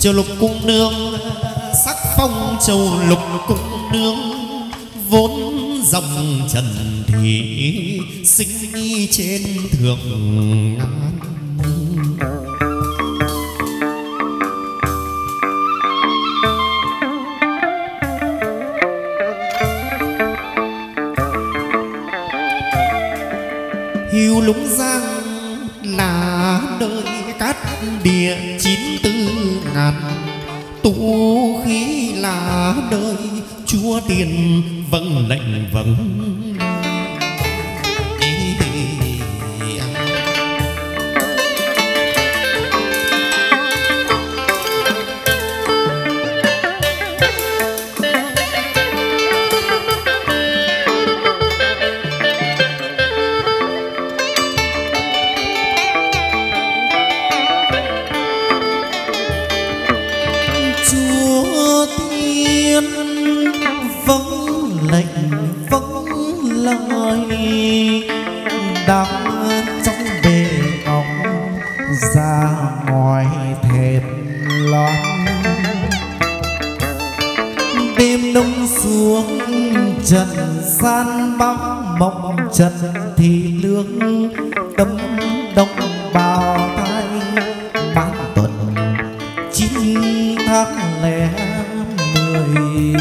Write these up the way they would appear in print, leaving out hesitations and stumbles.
Châu lục cung nương sắc phong châu lục cung nương vốn dòng trần thì sinh trên thượng ngàn. Hiu lũng giang là nơi cát địa 94 ngàn, tu khí là nơi chúa tiền vâng lệnh vâng. Đang trong bề ngọc ra ngoài thềm loan, đêm đông xuống trần gian bóng mộng trần thì lương tâm đông bào thai bán tuần 9 tháng lẻ 10.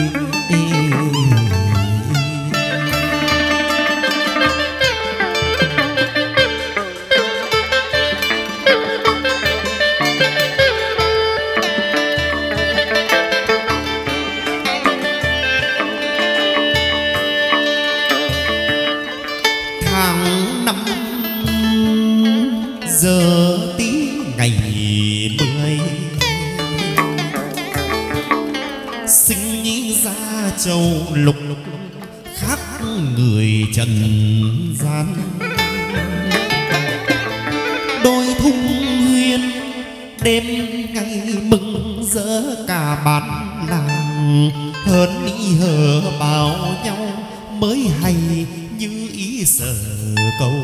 Giờ tí ngày 10 sinh nhi ra châu lục khác người trần gian. Đôi thung huyên đêm ngày mừng rỡ cả bản làng, hớn ý hờ bảo nhau mới hay như ý sở cầu.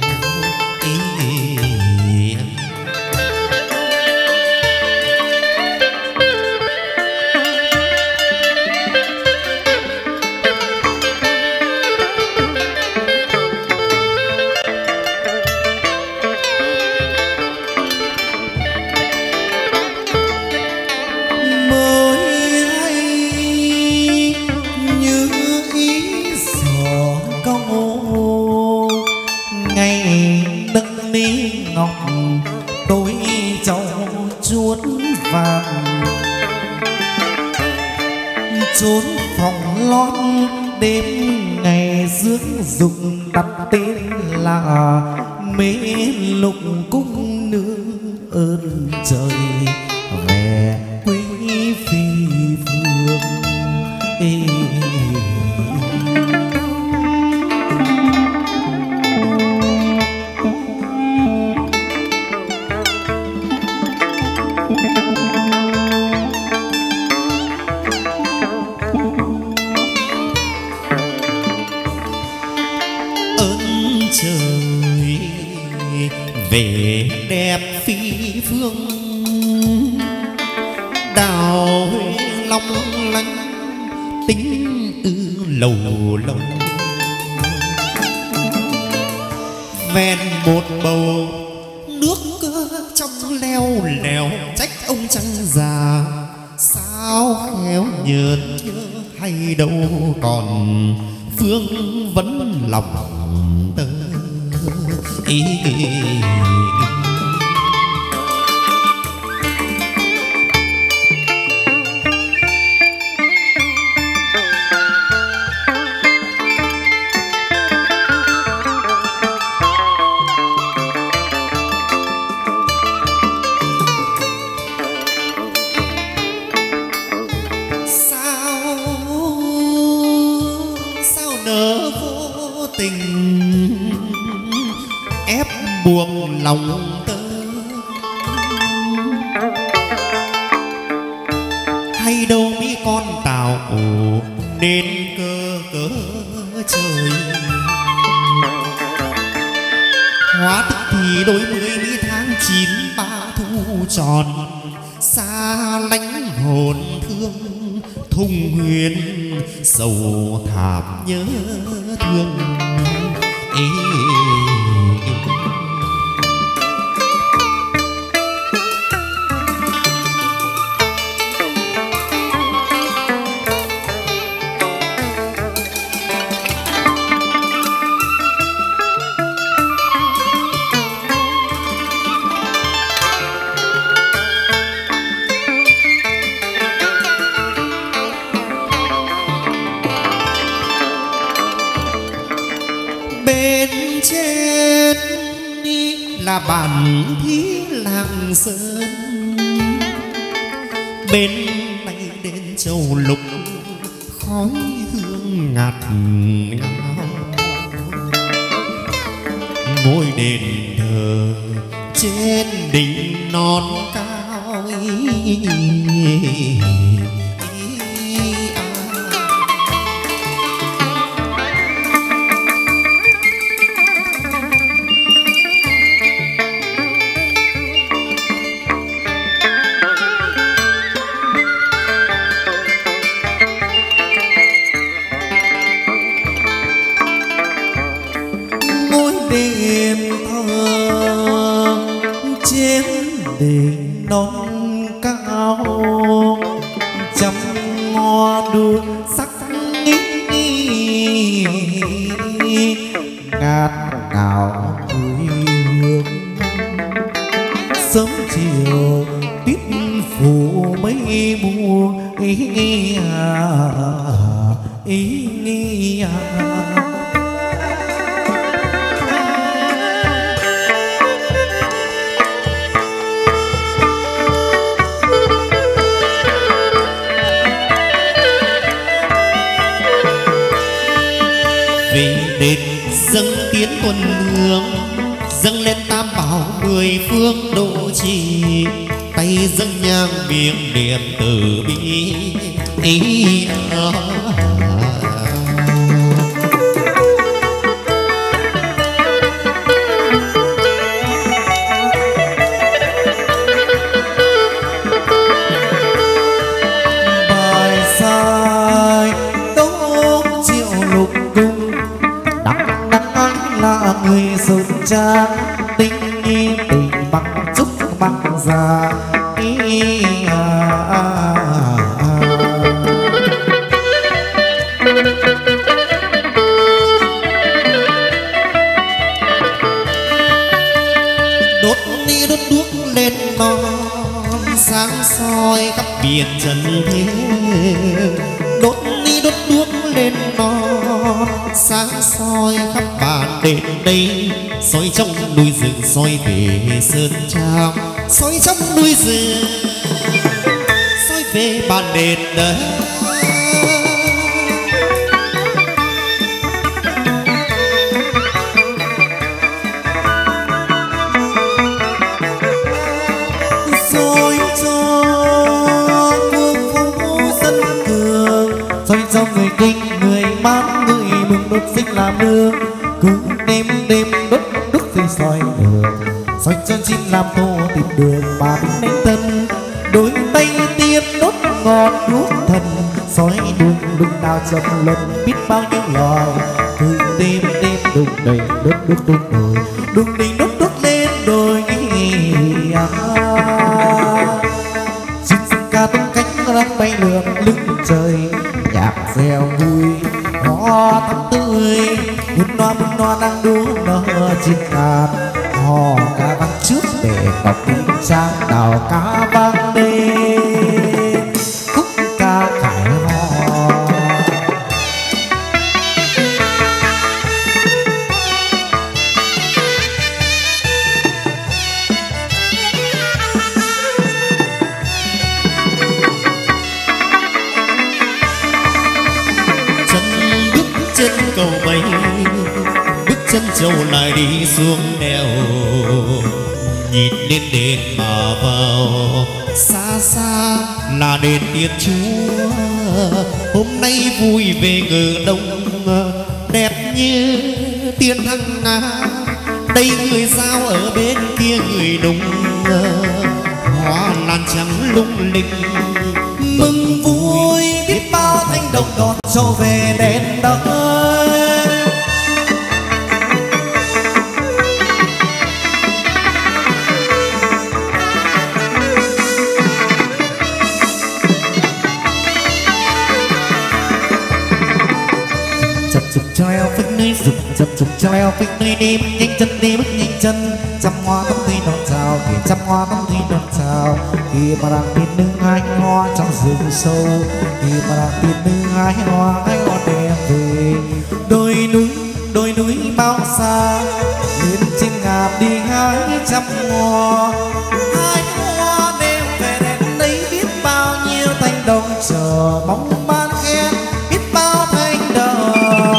Đôi cháu chuốt vàng trốn phòng lót đêm ngày dưỡng dụng đặt tên là Mê Lục Cung Nương ơn trời về quý phi phương. Trời về đẹp phi phương đào long lanh tính lầu lâu, ven một bầu nước trong leo lèo trách ông trăng già sao khéo nhờn nhớ hay đâu còn phương vẫn lòng tơ ý. Sao nỡ vô tình ép buộc lòng tơ, hay đâu mỹ con tào nên cơ cớ trời. Hóa thức thì đôi 10 tháng 9 ba thu tròn xa lánh hồn thương thung huyền sầu thảm nhớ thương. Là bản thí làng sơn, bên này đến châu lục khói hương ngạt ngào, ngôi đền thờ trên đỉnh non cao. đỉnh non cao trăm ngõ đường sắc nghi ngát ngào mùi hương sớm chiều tuyết phủ mấy mùa vì đền dâng tiến tuần hương dâng lên tam bảo mười phương độ trì tay dâng nhang miệng niệm từ bi bài sai đốt triệu lục cung đắng đắng là người sơn trang tinh nhi tình bằng trúc bằng già đốt đi đốt đuốc lên non sáng soi khắp biển trần thế đốt đi đốt đuốc lên non sáng soi khắp bản đền đây soi trong núi rừng soi về sơn trang soi trong núi rừng soi về bản đền đấy. Xoay cho người kinh người mát người mừng đốt sinh làm nương cứ đêm đêm đốt đốt thì soi đường soi cho chim làm tô tìm đường mà binh đánh tân đôi tay tiếp đốt ngọt đuốc thần soi đường đùng nào chậm lần biết bao nhiêu loài cứ đêm đêm đùng đầy đốt đốt đốt đồi đùng đầy đốt đốt lên đồi chim ca tung cánh đang bay lượn lưng trời nhạc reo vui hoa thắm tươi muôn hoa đang đua nở trên ngàn hò ca vang trước để ngọc kinh trang đào cá vang đêm khúc ca khải hò chân cầu bay bước chân trâu lại đi xuống đèo nhìn lên đền mà vào xa xa là đền Thiên Chúa hôm nay vui về ngự đông đẹp như tiên thăng nga đây người giao ở bên kia người đúng hoa lan màn trắng lung linh. Mừng vui biết bao thanh đồng đón trâu về đến đây. Cho leo phích nơi rực chập chụp cho leo phích nơi đi bước nhanh chân đi bước nhanh chân. Trăm hoa tắm thủy đón chào kìa trăm hoa tắm thủy đón chào. Kìa mà đang tin đứng hai hoa trong rừng sâu. Kìa mà đang tin đứng hai hoa đẹp về. Đôi núi bao xa lên trên ngàn đi hái trăm hoa. Hai hoa đem về đến đây biết bao nhiêu thanh đồng chờ mong ban khen. Biết bao thanh đồng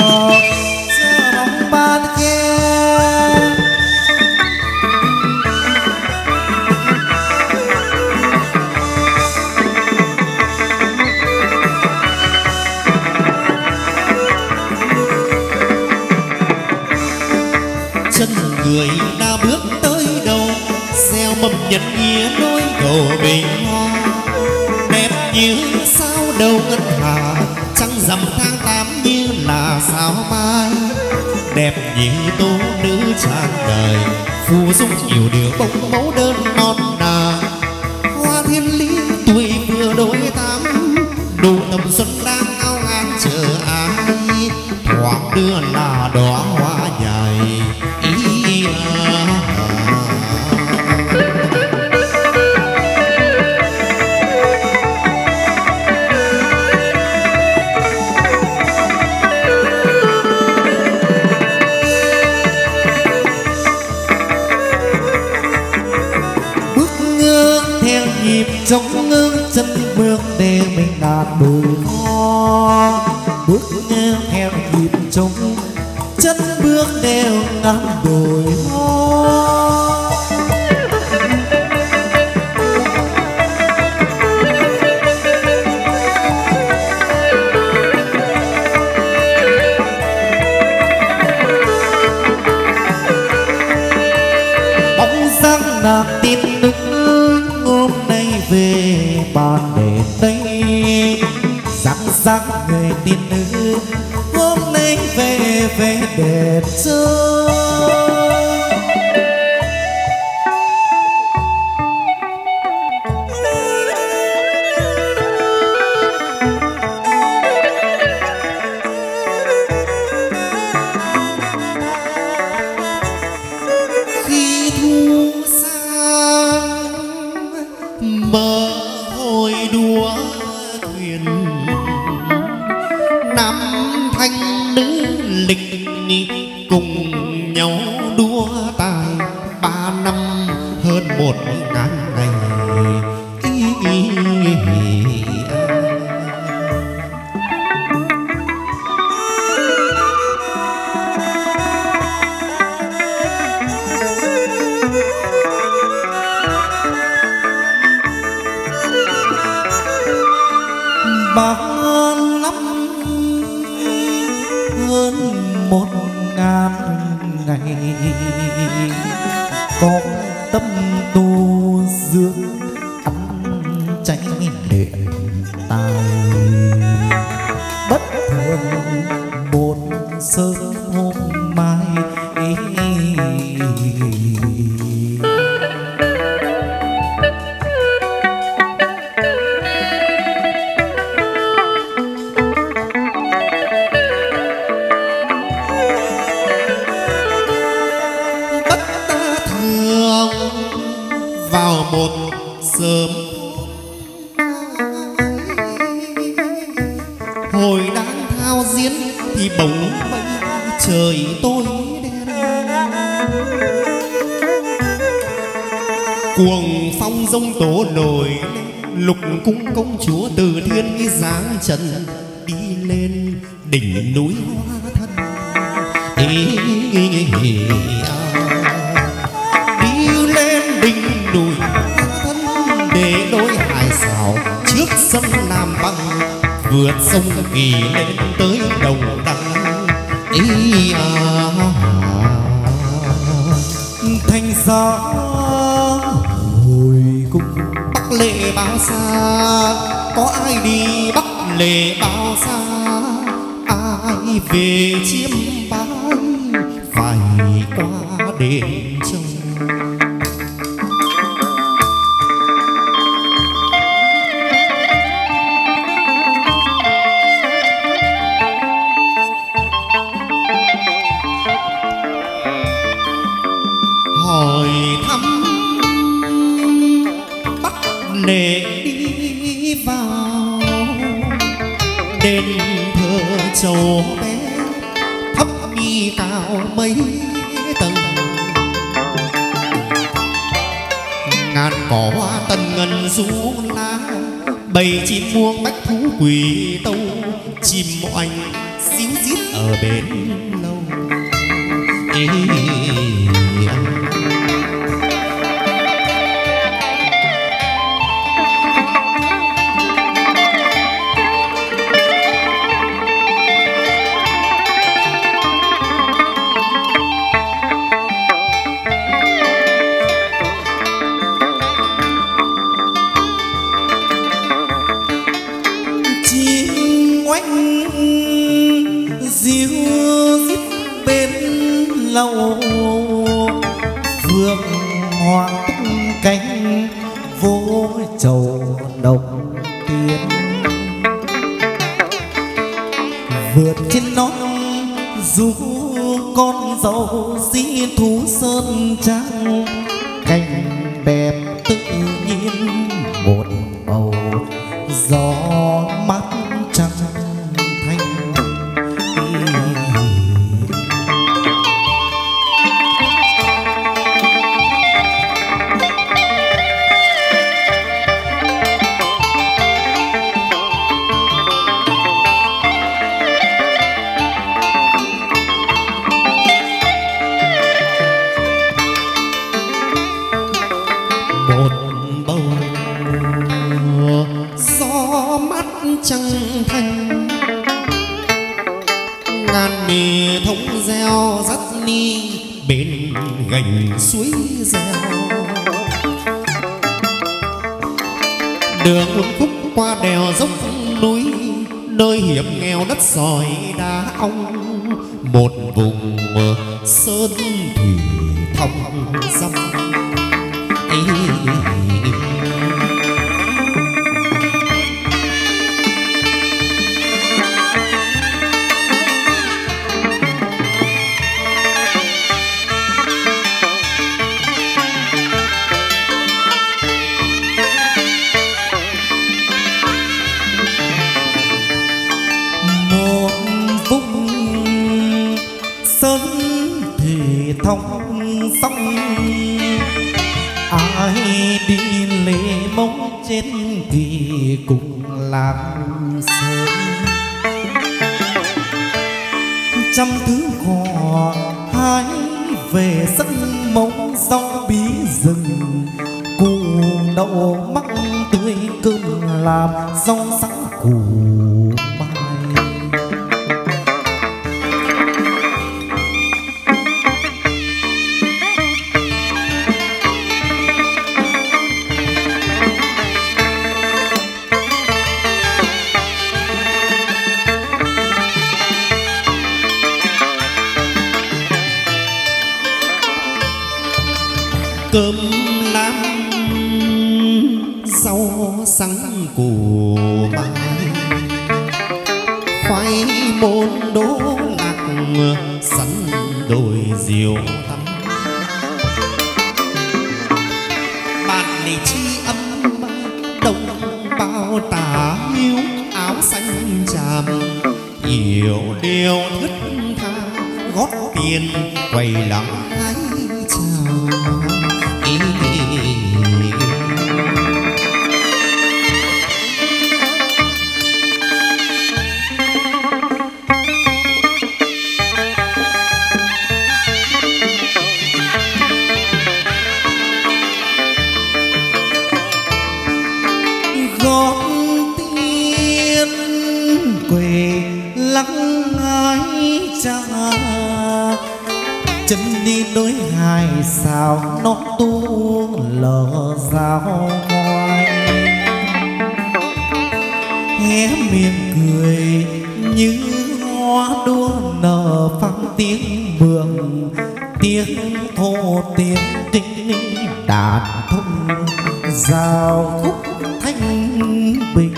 người đã bước tới đầu gieo mầm nhân nghĩa nối cầu bình hoa. Đẹp như sao đầu ngân hà trăng rằm tháng 8 như là sao mai. Đẹp như tố nữ tràn đời phù dung nhiều điều bông mẫu đơn non nà. Hoa thiên lý tuổi vừa đôi tám đủ tầm xuân đang ao ngang chờ ai. Thoáng đưa là đóa hoa nhài trong ngưng chân bước để mình đạt đồi hoa. Bước theo nhịp trong chân bước đều ngắm đồi hoa. Bóng dáng nàng tin tức hôm nay về bàn đèn đây. Răng người tin nữ hôm nay về đèn chơi. Khi thu sang mơ hồi đua thuyền nam thanh nữ lịch cùng nhau đua tài 3 năm hơn 1000 ngày. Bao năm hơn 1000 ngày có tâm tu dưỡng ăn chay điện tài. Bất thường một sớm hôm mai vào một sớm hồi đang thao diễn thì bỗng trời tối đen. Cuồng phong dông tố nổi lục cung công chúa từ thiên cái dáng trần đi lên đỉnh núi hoa thân. Đi lên đỉnh núi thân để đôi hải xảo trước sông Nam Băng vượt sông Kỳ lên tới đồng đăng. Thanh gió hồi cung Bắc lệ bao xa, có ai đi Bắc lệ bao xa, ai về chiêm bái phải qua đền Châu. Hỏi thăm Bắc lệ đi vào đền thờ Châu bé, thấp mi cao mấy tầng, ngàn cỏ hoa tần ngân rú lá, bầy chim muông bách thú quỳ tâu, chim oanh xíu xít ở bên lâu. Phương hoa tung cánh vô chầu đồng tiền, vượt trên non du con dâu dĩ thú sơn trang, cành đẹp tự nhiên một bầu gió mát trăng thanh. Trăng thanh ngàn mì thống gieo dắt ni bên gành suối reo, đường uốn khúc qua đèo dốc núi, nơi hiểm nghèo đất sỏi đá ong, một vùng sơn thủy thong dong. Thông sông ai đi lễ mong chết thì cùng làm sớm, trăm thứ cỏ hái về sân mộng rau bí rừng, củ đậu mắc tươi cơm làm rau sáng củ mai. Cơm lam rau sắn củ mai, khoai môn đỗ lạc sắn đồi diều tắm, bạn lì chi ấm đồng bao tà hiếu áo xanh tràm, yêu điều thất tha gót tiền quầy lắng hái chào. Gót tiên quê lắng ái cha, chân đi đôi hai sao nó tu lờ rào ngoài, hé miệng cười như hoa đua nở vang tiếng mường, tiếng thô tiếng trinh đàn thông giao khúc thanh bình.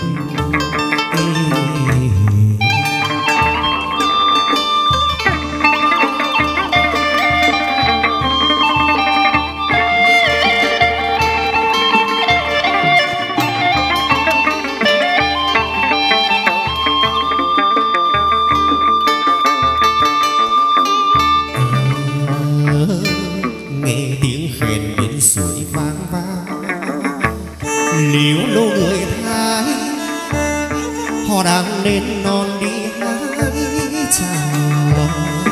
Liễu lô người Thái họ đang lên non đi hái chào.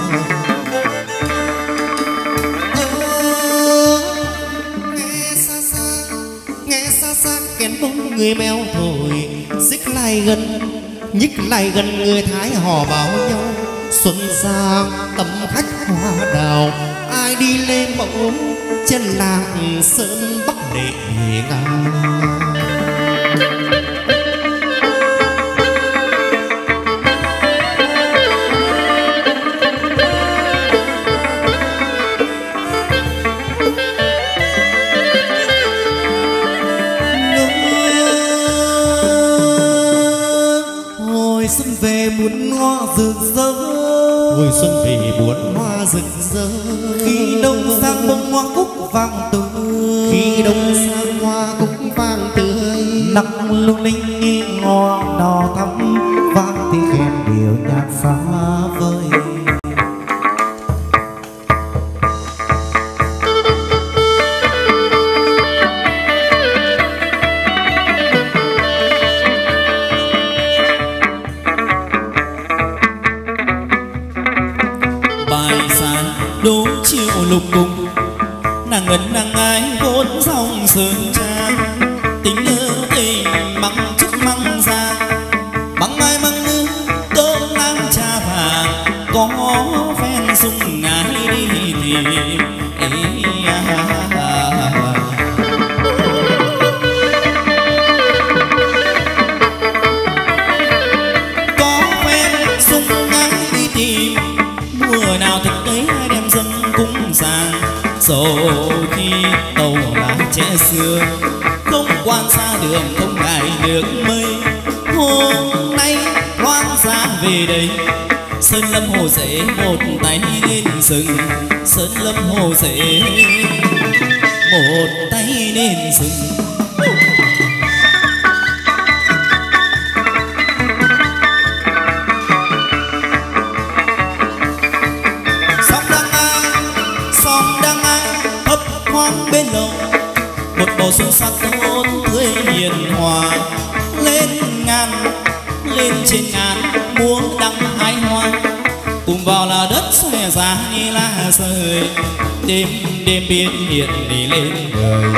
Nghe xa xa kèn bông người mèo thổi, xích lại gần nhích lại gần người Thái họ bảo nhau xuân sang tấm khách hoa đào. Ai đi lên mẫu trên làng sơn bắc để ngang. Hồi xuân về muôn hoa rực rỡ, hồi xuân về muôn hoa rực rỡ. Khi đông sang bông hoa cúc vàng tươi, khi đông sang hoa cúc vàng tươi. nắng lung linh nghi ngọ đỏ thắm, vang tiếng khen điệu nhạc xa vời. đố chiều lục cùng nàng ngân nàng ái vốn dòng sơn trang tình nữ tình măng chức măng ra măng mai măng nữ cơm nắng trà vàng có phen dung ngái đi tìm có phen dung ngái đi tìm mùa nào thực ấy hai đem dân cúng giàng rồi khi tàu lá trẻ xưa không quan xa đường không ngại được mây hôm nay hoang dã về đây sơn lâm hồ rễ một tay lên rừng sơn lâm hồ rễ một tay lên rừng. Bên lầu một bầu xuân sắc tốt tươi hiền hòa lên ngàn lên trên ngàn múa đăng hái hoa cùng vào là đất xòe ra như lá rơi đêm đêm biên hiện đi lên đời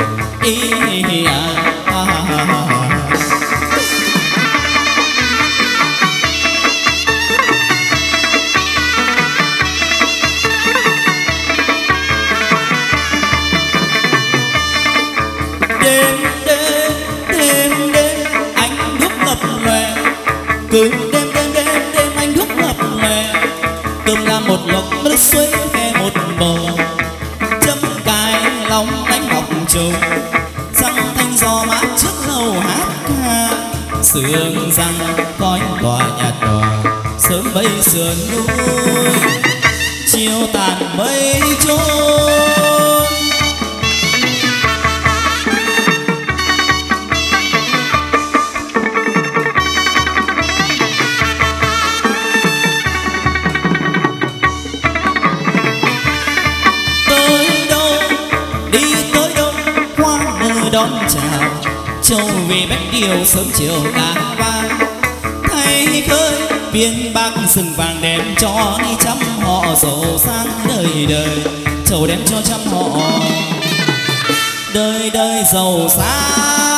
cứ đêm anh đuốc lập lòe cơm ra một lộc nước suối khe một bờ chấm cài lòng đánh ngọc trầu răng thanh gió mát trước hầu hát ca sương răng khói tỏa nhạt nhòa sớm bay sườn núi chiều tàn mây trôi. Đón chào châu về bách điều sớm chiều cá vang thay khơi viên bạc sừng vàng đem cho đi chăm họ giàu sang đời đời châu đem cho chăm họ đời đời giàu sang.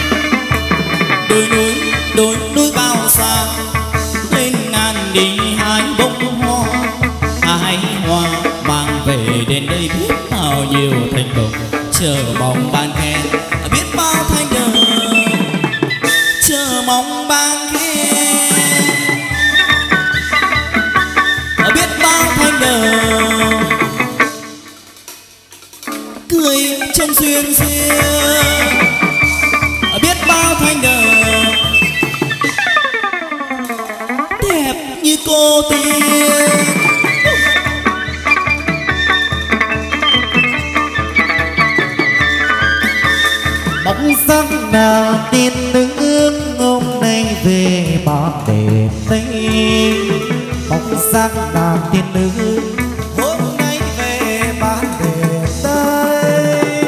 đôi núi bao xa lên ngàn đỉnh hai bông hoa, hai hoa mang về đến đây biết bao nhiêu thành đồng, chờ mong ban khen biết bao thanh đồng, chờ mong ban khen biết bao thanh đồng, cười trong duyên duyên biết bao thanh đồng, đẹp như cô tiên. Bóng dáng nào tiên nữ hôm nay về bọn đêm tây, bóng dáng nào tiên nữ hôm nay về bọn đêm tây.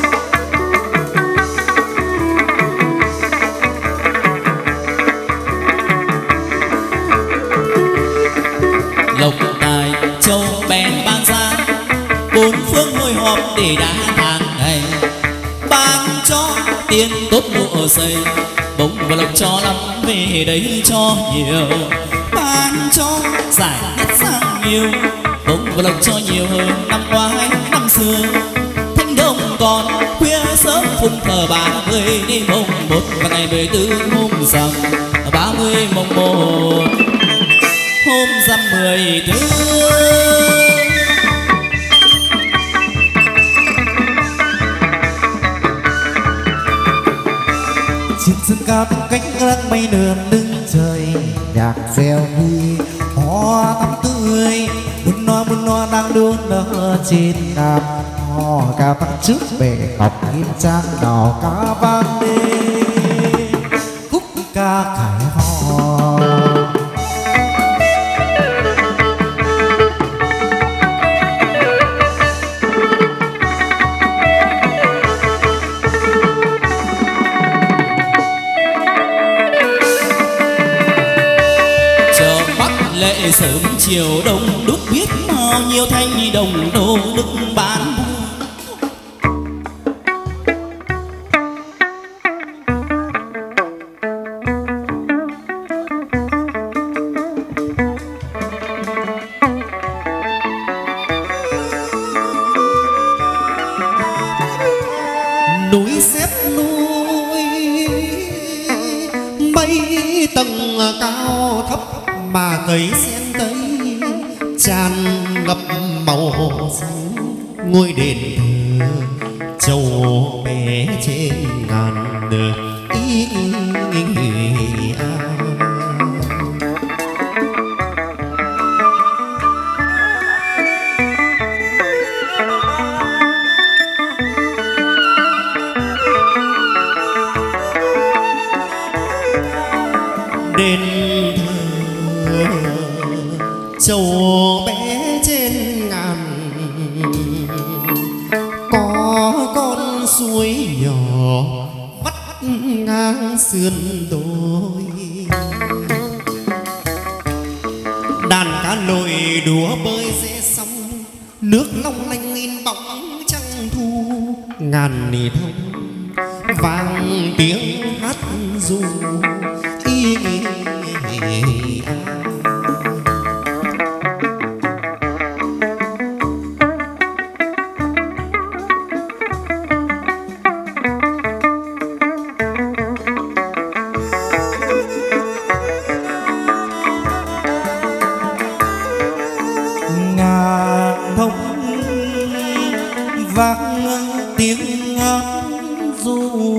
Lộc tài châu bèn ban ra, bốn phương hội họp để đã tháng ngày, ban cho tiền tốt mùa xây, bông và lộc cho lắm về đấy cho nhiều, ban cho giải nhất sang nhiều, bông và lộc cho nhiều hơn năm ngoái năm xưa. Thanh đồng còn khuya sớm phụng thờ 30 đi mùng 1 và ngày 14 hôm rằm 30 mùng 1 hôm rằm 14. Trên sân cao từng cánh lăng mây lượn lưng trời, nhạc reo vui hoa thắm tươi, muôn hoa đang đua nở trên ngàn hoa ca vang trước bể ngọc nghiêm trang đào ca vang lên khúc ca khải hò. Lệ sớm chiều đông đúc biết bao nhiêu thanh đồng đô đức bán buôn. Núi xếp núi mây tầng cao thấp mà cây sen tây tràn ngập màu xanh, ngôi đền thờ châu bé trên ngàn ý đền thờ châu bé trên ngàn, có con suối nhỏ vắt ngang sườn đồi, đàn cá lội đùa bơi rẽ sóng, nước long lanh in bóng trăng thu, ngàn nỉ thông vang tiếng hát ru y ngàn thông vang tiếng hát ru,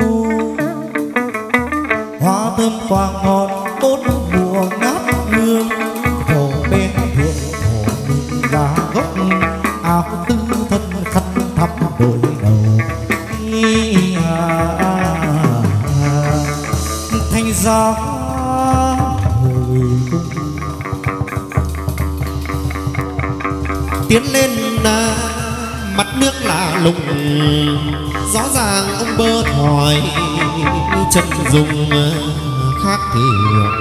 hoa thơm quang ngọt tốt mùa ngát hương, hồ bên thượng hồ mừng lá gốc áo tư thân khăn thắm đôi đầu thanh gió hồi cung tiến lên mặt nước lạ lùng, rõ ràng ông bơ thỏi chân dung khác thường,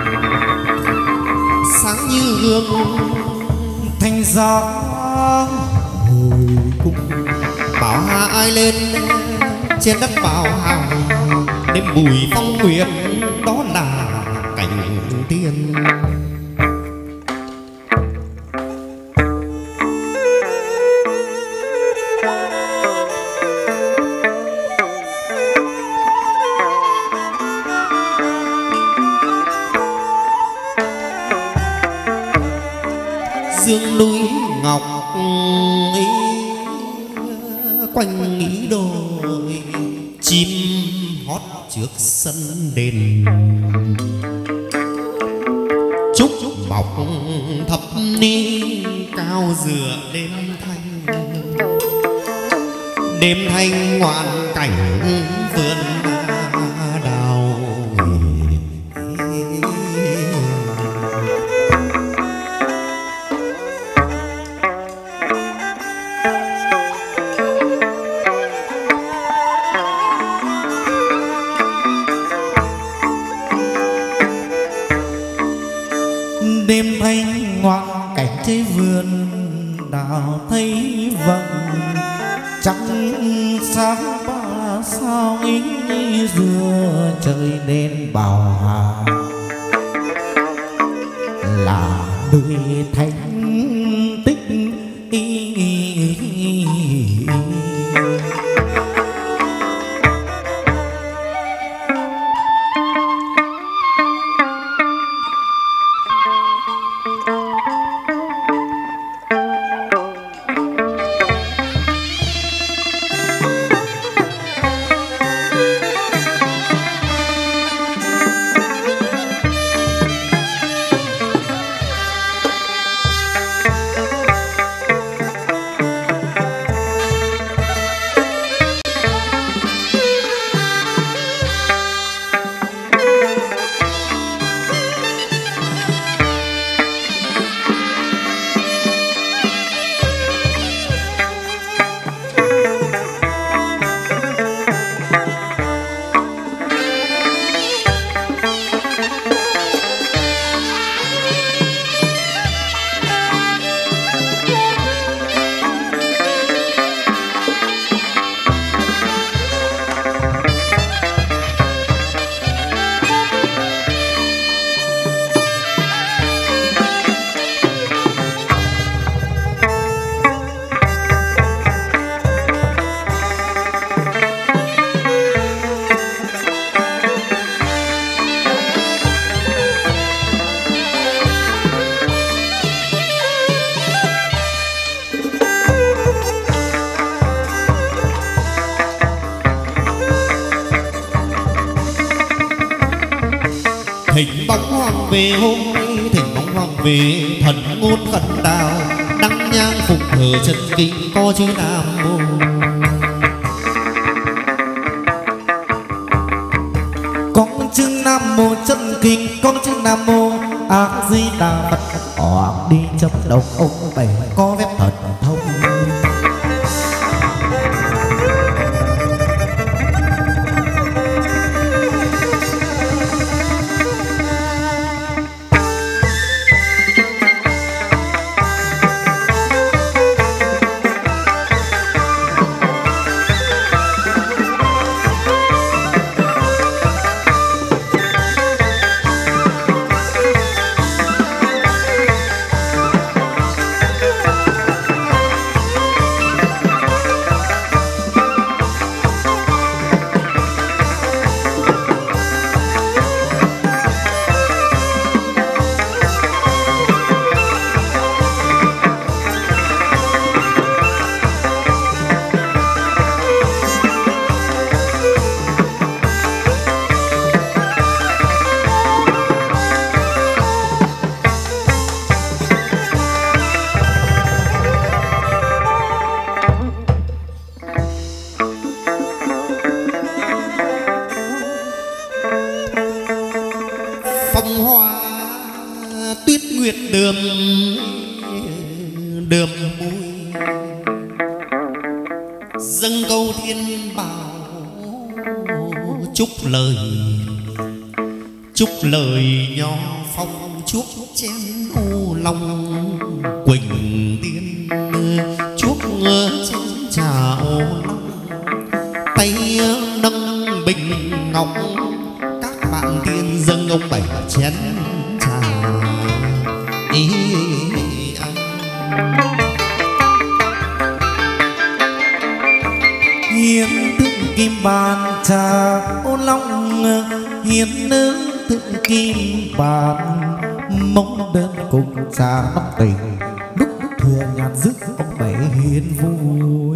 sáng như gương thanh gió hồi cung bảo hạ ai lên trên đất bảo hào, đêm bùi phong nguyệt đó là cảnh tiên. dương núi ngọc ý, quanh ý đồi chim hót trước sân đền. Trúc mọc thập ni cao dừa đêm thanh, đêm thanh ngoạn cảnh vườn đào. Đêm thanh ngoạn cảnh chơi vườn đào thấy vầng trăng sáng ba sao ý dừa trời đêm bào hà là nơi thánh tích Thỉnh bóng hoàng về hôm nay, thỉnh bóng hoàng về thần ngôn khẩn đào, đăng nhang phục thờ chân kinh có chữ Nam Mô. Có chữ Nam Mô chân kinh, có chữ Nam Mô A Di Đà Phật. Họ đi chấp đồng ông bảy có phép thần thông. đượm đượm môi dâng câu thiên bảo chúc lời nho phong chuốc chén ô long quỳnh tiên chuốc chén trà ô long tay nâng bình ngọc các bạn tiên dâng ông bảy chén trà ý hiến tượng kim bàn trà ô long hiến nướng tượng kim bàn mong đơn cùng trà nóng tình thừa nhạt dứt ông bảy hiền vui.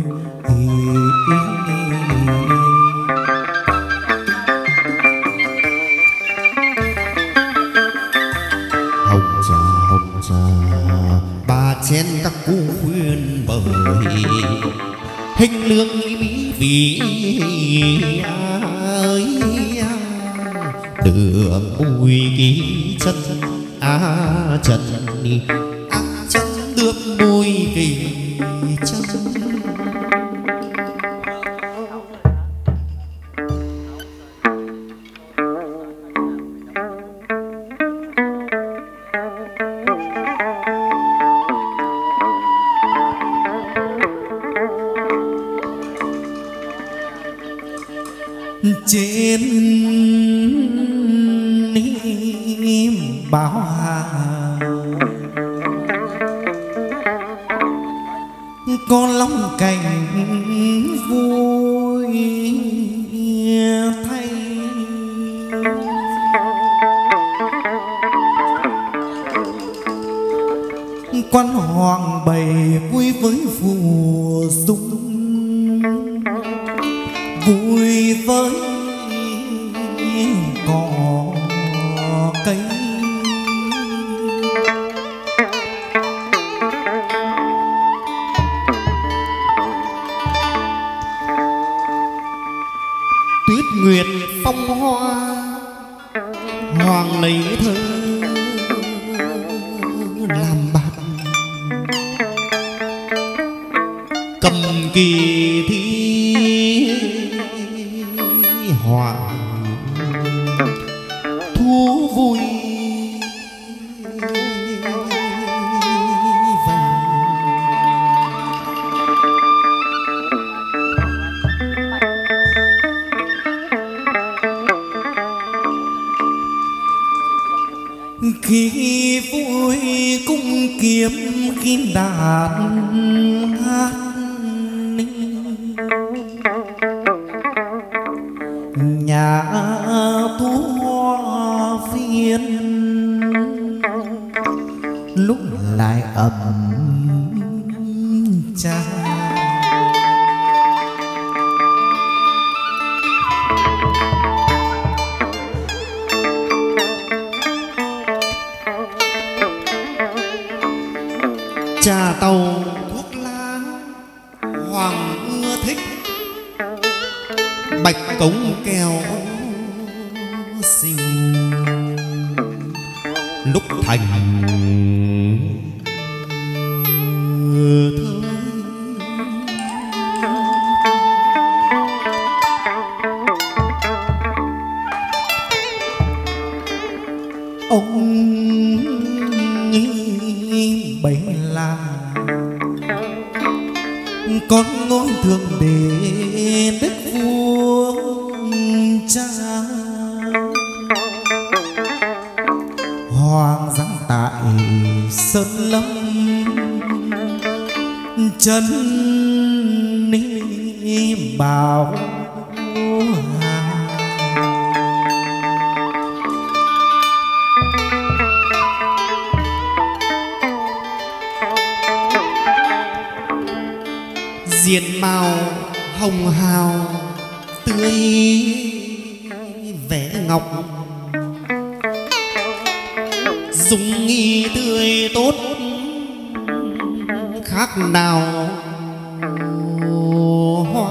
Hồng trà ba chén các cô khuyên bởi hình lương mỹ vị ơi đường bùi ký chân chân chân được bùi kỳ chân. Trên báo hàng có long cảnh vui thay, quan hoàng bày vui với phù dung, vui với cỏ cây. Tuyết nguyệt phong hoa hoàng lấy thơ làm bát, cầm kỳ thi hoàng thú vui khi vui cung kiếm kim đàn hát, nhà thu hoa phiên lúc lại ấm trà. trà tàu thuốc lá hoàng ưa thích, bạch cống keo xinh lúc thành thơ. Ông bấy là con ngôi thượng đế đất vua cha, hoàng giáng tại sơn lâm chân bảo diện màu hồng hào tươi vẻ ngọc, dung nghi tươi tốt khác nào hoa.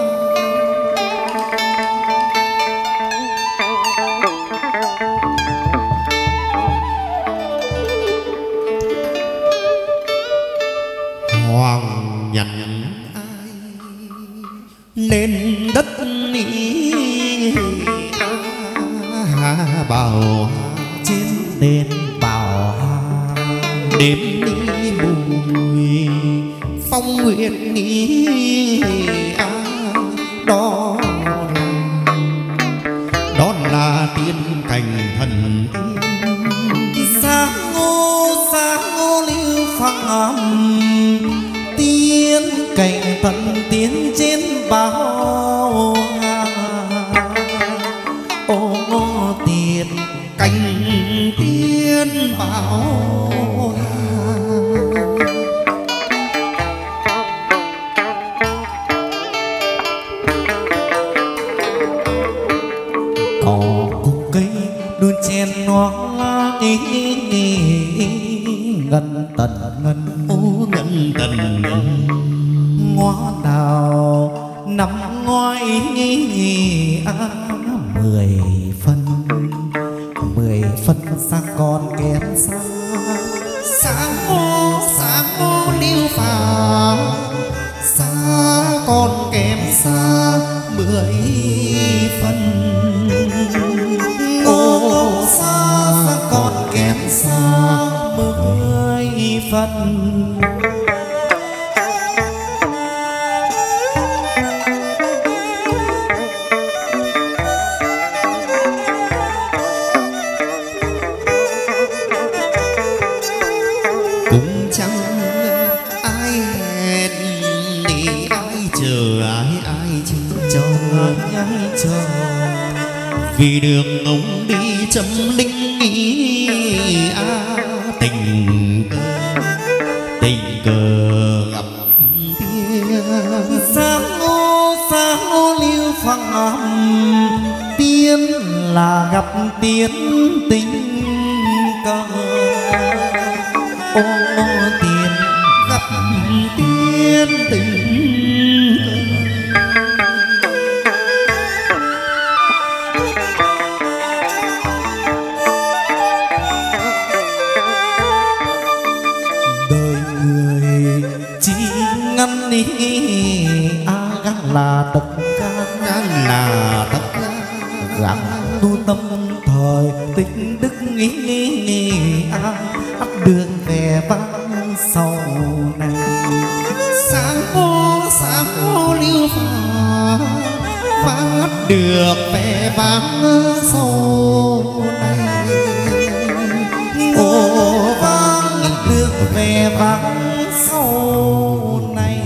Hoàng nhận nên đất ý bảo trên đền bảo đêm đi mùi phong nguyện ý đó là tiên cảnh thần sáng ngô lưu phạm tiên cảnh thần tiến trên bao ô tiền cảnh tiên bảo ngân tần ngân ô ngân tần ngân. ngõ đào nằm ngoài 10 phân sang con kém xa sáng ô liêu phà xa con kém xa 10 phân ô xa con kém xa 10 phân. cũng chẳng ai hẹn thì ai chờ ai chờ vì đường ông đi chấm linh tình cờ gặp sáng ô liêu phẳng tiên là gặp tiên tình cờ ô tiên gặp tiên tình đời người chỉ ngăn đi gắn là tất cả là tất cả gắn tu tâm thời tích đức ắt đường về vắng sau này sáng ô liêu phà phát được vẻ vang sau này ô vang được về vắng sau này.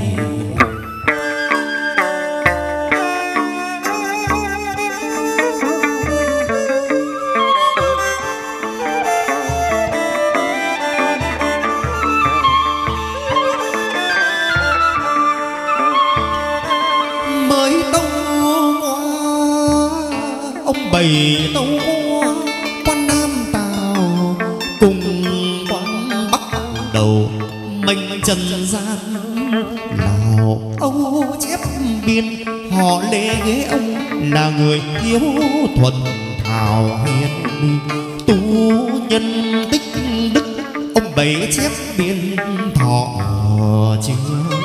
mới tâu qua ông bày tâu qua quan Nam Tào cùng quan Bắc đầu mình trần gian Lào Âu chép biên họ lê ghế ông là người hiếu thuần thảo hiền tu nhân tích đức ông bày chép biên thọ chưa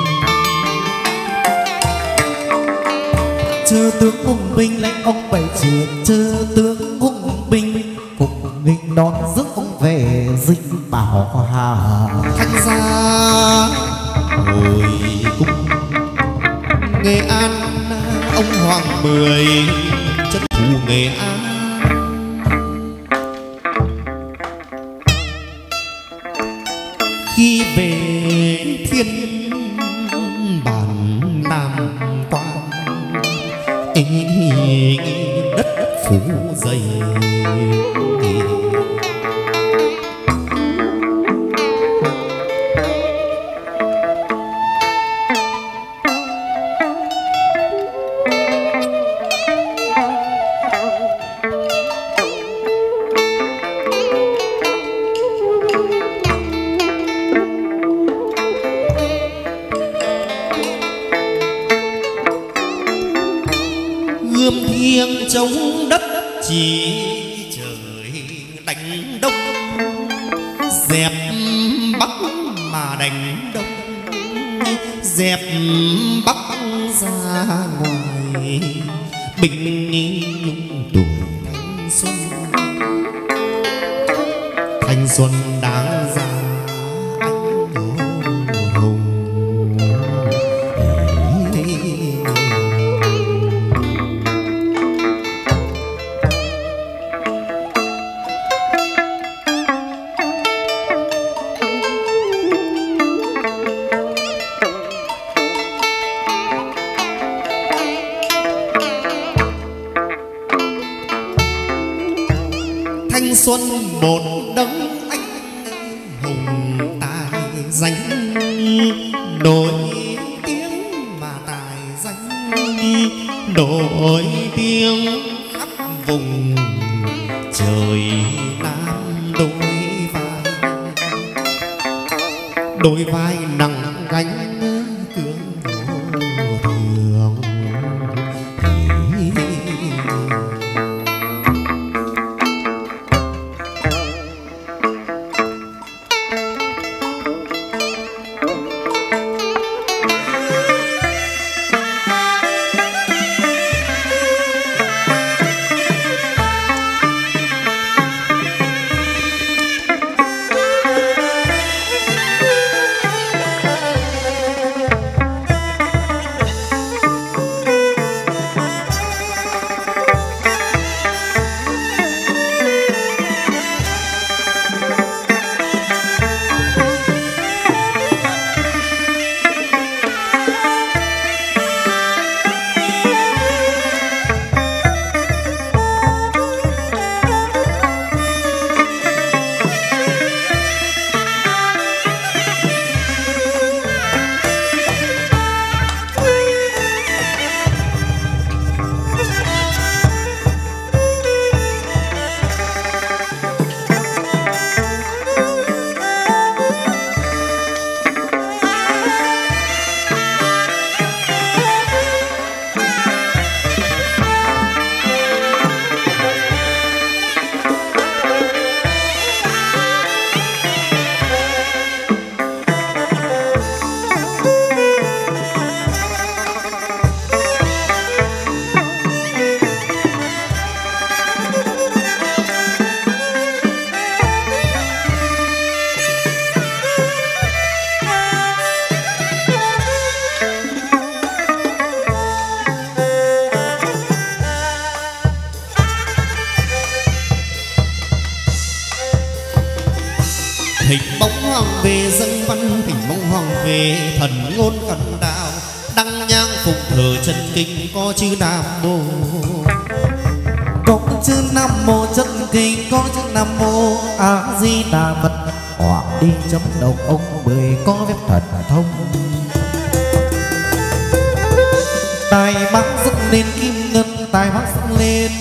Chư tướng hùng binh lãnh ông bảy triệt chư tướng hùng binh cùng nghinh đón rước ông về dinh bảo hà thanh gia hồi cung Nghệ An ông Hoàng Mười chất thủ Nghệ An khi về thiên bản Nam Quan đất phủ dày gươm thiêng chống đất chỉ trời đánh đông dẹp bắc mà đánh đông dẹp bắc ra ngoài bình nhung tuổi thanh xuân đáng ra thanh xuân một đấng anh hùng tài danh nổi tiếng mà tài danh nổi tiếng khắp vùng trời Nam đôi vai đôi vai nặng gánh cương thường. Hình bóng hoàng về dân văn, hình bóng hoàng về thần ngôn khẩn đạo, đăng nhang phục thờ chân kinh có chữ Nam Mô. Có chữ Nam Mô chân kinh, có chữ Nam Mô A Di Đà Phật. Hoàng đi chấm đầu ông mười có phép thần thông. Tài bác dựng lên kim ngân, tài bác dựng lên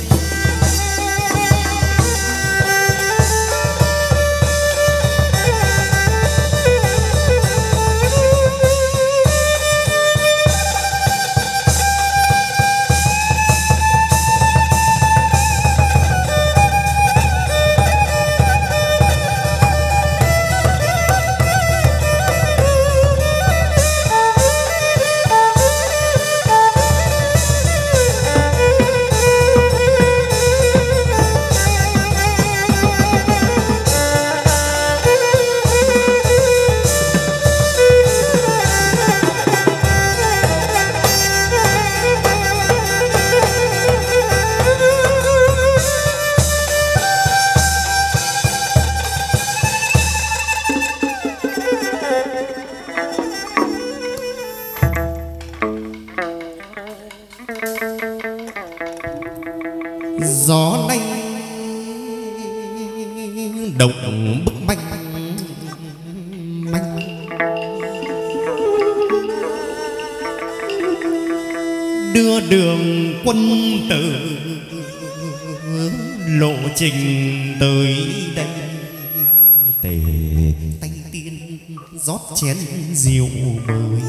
gió lanh động bức manh manh, đưa đường quân tử lộ trình tới đây. Tề tay tiên rót chén rượu mời,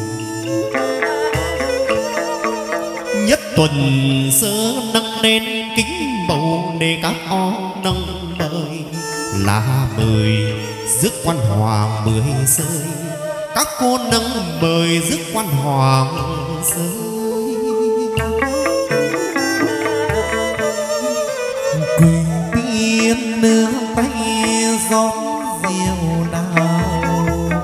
nhất tuần sớ nâng lên kính bầu để các o nâng mời, là mời rước quan hoàng mười rơi, các cô nâng mời rước quan hoàng rơi. quỳ tiên nương tay gió diều đào,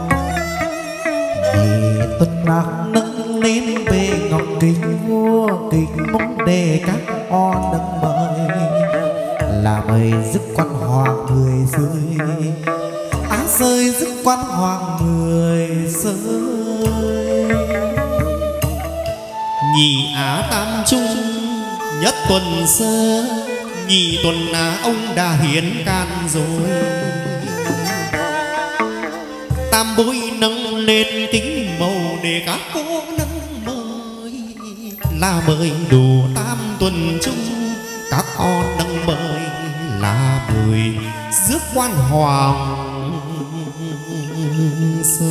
vì tuần lạc nâng lên về ngọc kính vua kính mong để các o nâng mời, là mời rước quan hoàng mười rơi, á rơi rước quan hoàng mười rơi. Nhị á tam trung nhất tuần sơ, nhị tuần á ông đã hiến can rồi, tam bối nâng lên kính màu để các cô nâng mời, là mời đủ tam tuần trung, các con nâng mời là mời rước quan hoàng sơ.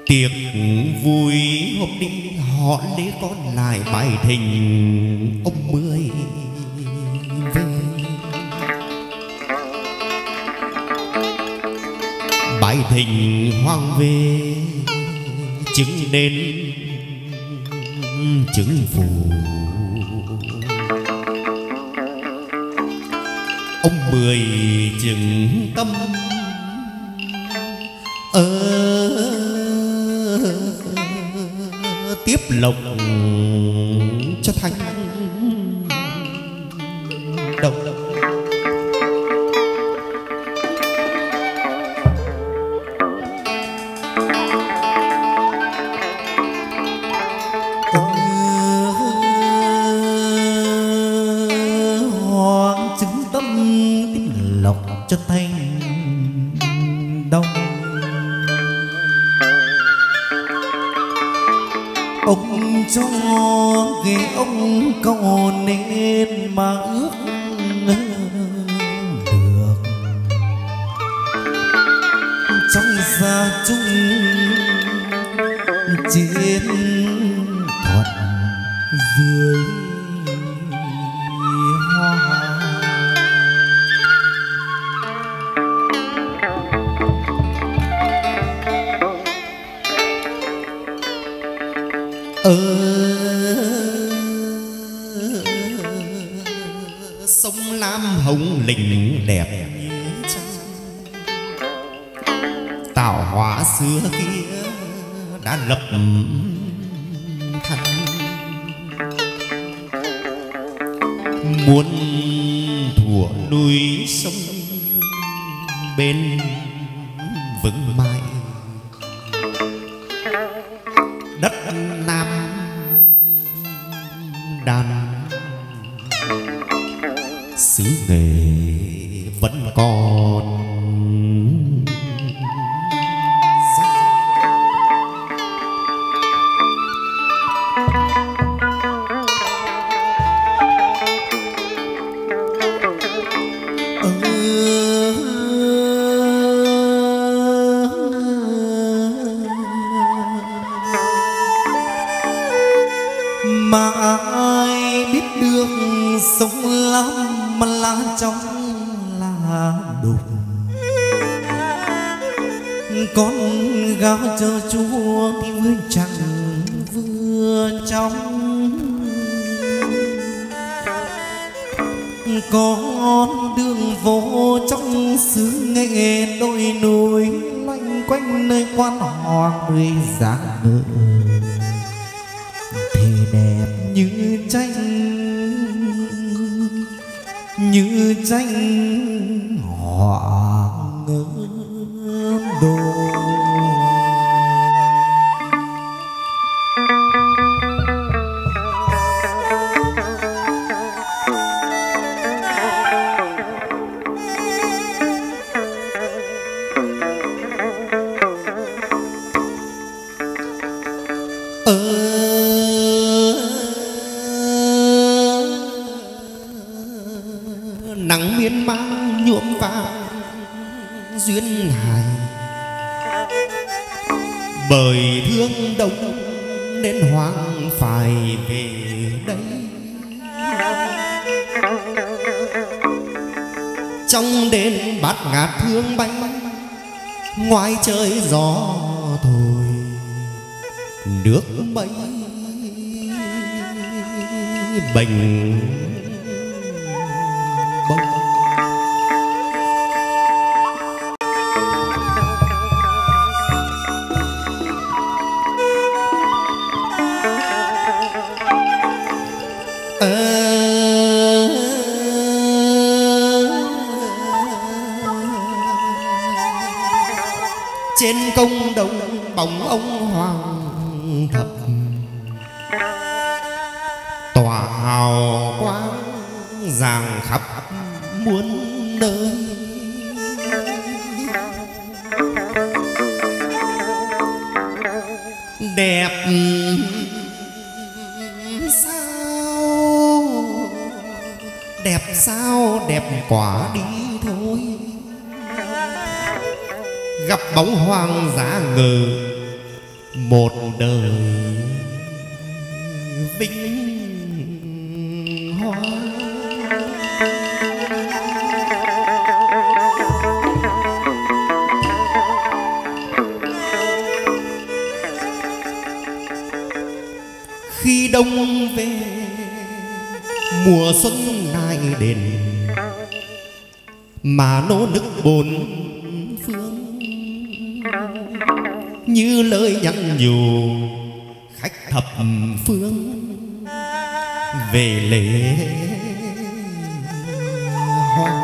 Tiệc vui hôm đi họ lễ con lại bài thình ông Mười về. Bài thình hoang về chứng đến chứng phù. Ông Mười chừng tâm tiếp lộc cho thanh đồng. Hoàng chứng tâm tiếp lộc cho thanh đông. Ông cho ghế ông cầu nên mà ước được trong gia chung trên thuận dưới hoa. Sông Lam hồng lình đẹp như trăng. Tạo hóa xưa kia đã lập thành. Muốn thủa núi sông bên vững mãi. Đất Nam đàn xứ Nghệ vẫn còn. Mà ai biết được sông Lam mà lá trong là đục. Con gáo chờ chúa thì vừa chẳng vừa trong. Con đường vô trong xứ Nghệ đôi núi loanh quanh nơi quan hoàng mười dáng ngựa. Thì đẹp như tranh họa ngỡ đồ. Nắng miên man nhuộm vàng duyên hài. Bởi thương đông nên hoàng phải về đây. Trong đêm bát ngát thương bánh, ngoài trời gió thổi nước mây bềnh bông. Trên công đồng bóng ông hoàng thập, tỏa hào quang rạng khắp muôn nơi. Đẹp sao, đẹp sao, đẹp quả đi thôi. Gặp bóng hoang dã ngờ một đời vinh hoa. Khi đông về mùa xuân nai đền, mà nô nức bốn phương như lời nhắn nhủ khách thập phương về lễ hoa.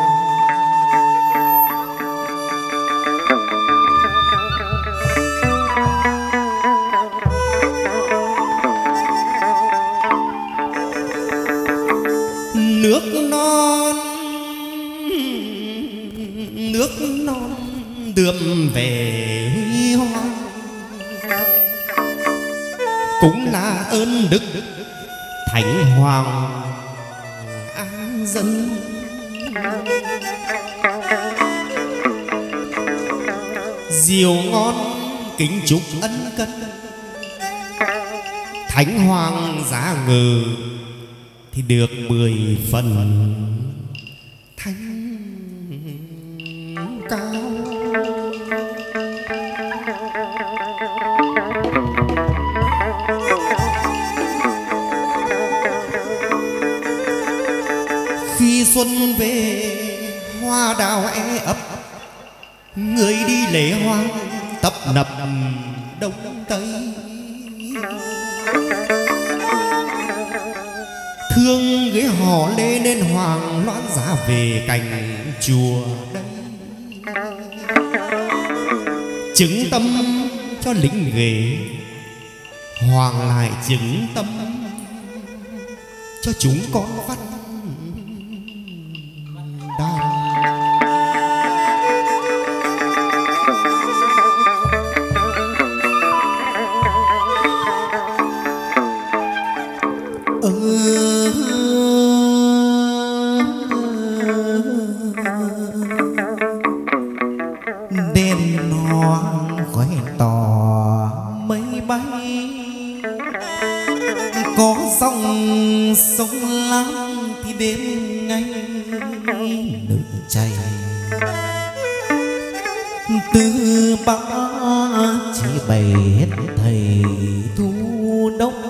Nước non đượm về hoa, cũng là ơn đức thánh hoàng an dân. Rượu ngon kính chúc ân cần, thánh hoàng giá ngự thì được 10 phần thánh cao. Khi xuân về hoa đào e ấp, người đi lễ hoa tấp nập đông tây. Thương ghế họ lê nên hoàng loan giá về cạnh chùa đây, chứng tâm cho lính ghế, hoàng lại chứng tâm cho chúng con văn đàn. Đêm noan khói tỏ mây bay, có dòng sông Lam thì đêm ngay nước chảy. Từ ba chỉ bày hết thầy thu đông,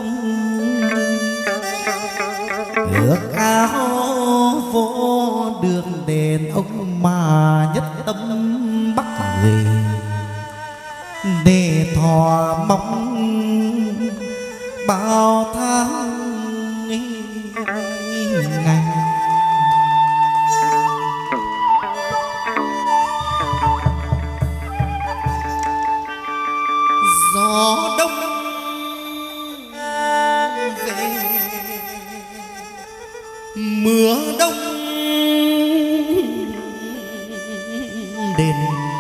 ước áo vô đường đèn ông mà nhất tâm bắc về, để thỏa mong bao tháng ngày. Gió đông về mưa đông đền,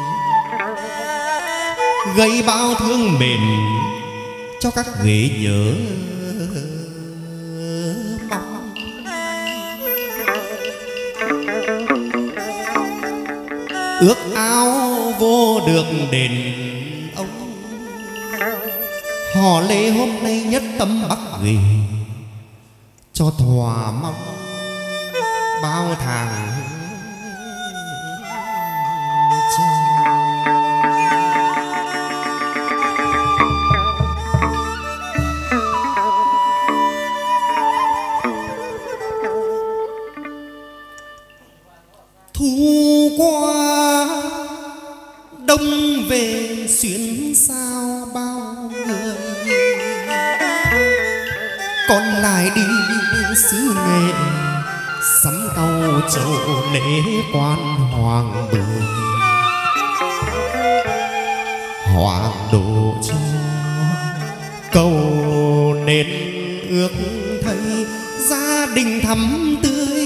gây bao thương mến cho các ghế nhớ mong. Ước ao vô được đền ông, họ lễ hôm nay nhất tâm bắc về, cho thỏa mong bao tháng thu qua đông về xuyên sao bao người, còn lại đi xứ nghệ sắm cầu châu lễ quan hoàng bưởi. Hoàng độ cho cầu nên ước thấy gia đình thắm tươi,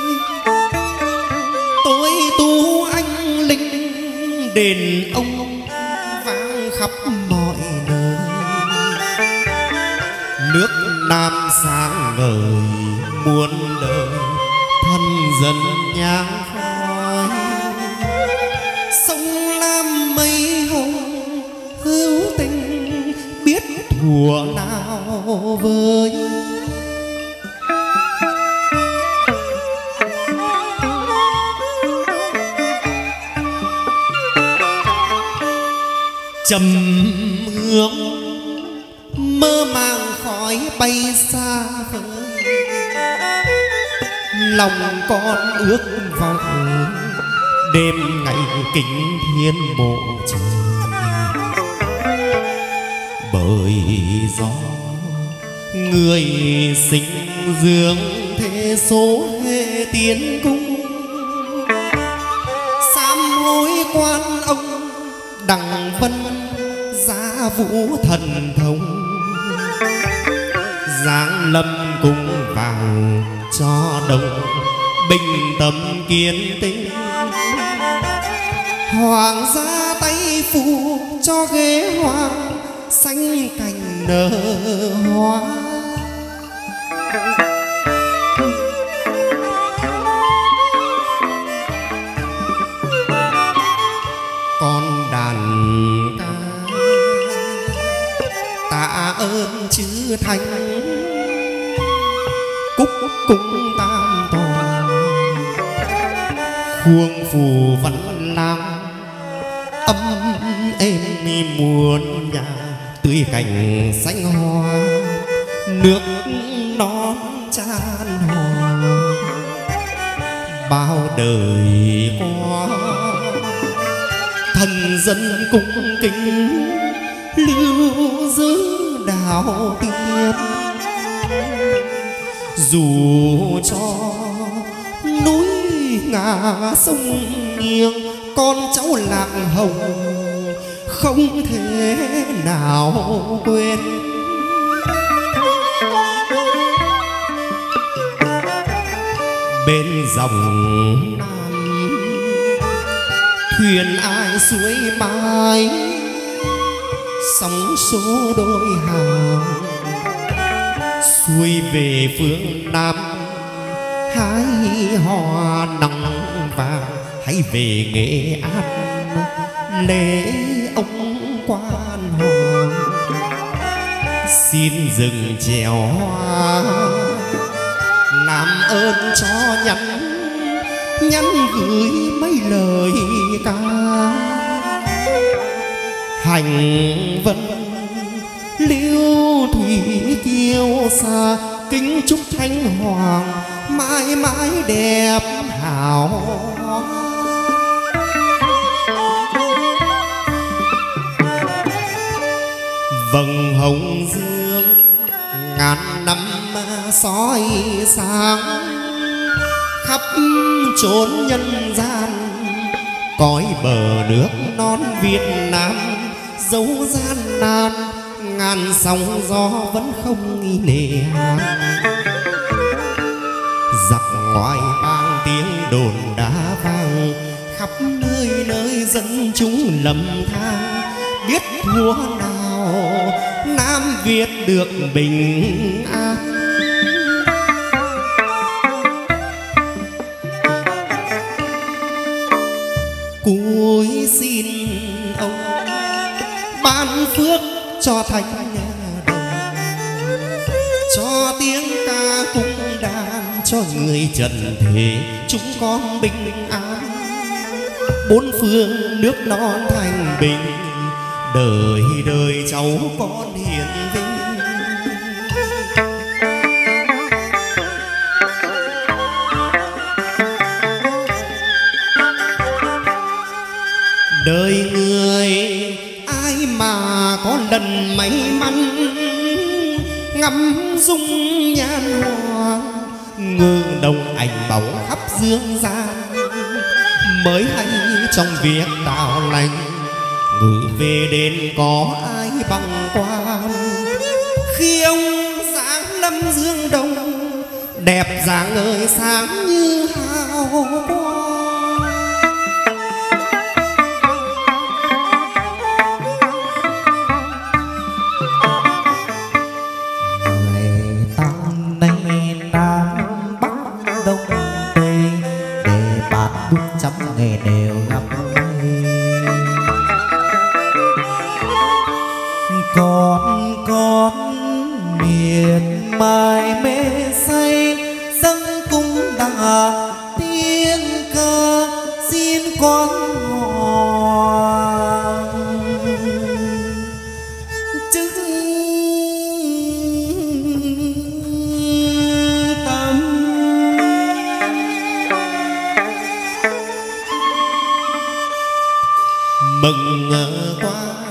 tôi tu anh linh đền ông vang khắp mọi nơi. Nước Nam sáng ngời muôn đời, thân dân nhang khói. Sông Lam mây hồng hữu tình thuở nào với trầm hương mơ màng khói bay xa vời, lòng con ước vọng đêm ngày kính thiên bộ trời. Bởi gió người sinh dương thế số hệ tiến cung, sám hối quan ông đặng vân giá vũ thần thông, giáng lâm cung vàng cho đồng bình tâm kiên tinh. Hoàng gia tay phụ cho ghế hoàng xanh cành nở hoa. Con đàn ca tạ ơn chư thánh, cúc cung tam tòa khuông phù văn lang, âm êm muôn nhà tươi cảnh xanh hoa, nước non chan hòa bao đời qua. Thần dân cung kính lưu giữ đạo tiên, dù cho núi ngả sông nghiêng con cháu lạc hồng không thể nào quên. Bên dòng Nam thuyền ai suối mái, sóng số đôi hàng xuôi về phương Nam. Hái hoa nắng vàng hãy về Nghệ An lễ ông quan hoàng, xin dừng chèo hoa làm ơn cho nhắn gửi mấy lời ca. Hành vân liêu thủy kiêu xa, kính chúc thánh hoàng mãi mãi đẹp hào hoa. Vầng hồng dương ngàn năm soi sáng, khắp chốn nhân gian cõi bờ nước non Việt Nam. Dấu gian nan ngàn sóng gió vẫn không nghi nề hàng, giặc ngoài mang tiếng đồn đá vang, khắp nơi nơi dân chúng lầm than. Biết thuở nào Nam Việt được bình an. Cúi xin ông ban phước cho thành đồng, cho tiếng ca cung đàn cho người trần thế chúng con bình an. Bốn phương nước non thành bình, đời đời cháu con hiền vinh. Đời người ai mà có lần may mắn ngắm dung nhan hoa, ngư đồng ảnh bóng khắp dương gian. Mới hay trong việc đạo lành, ngự về đến có ai bằng quan. Khi ông giáng lâm dương đông, đẹp dáng ngời sáng như hào quang. Ngày đều gặp có con miệt mài mê say dâng cung đà tiếng ca xin con hoàng chứng tâm. Mừng quan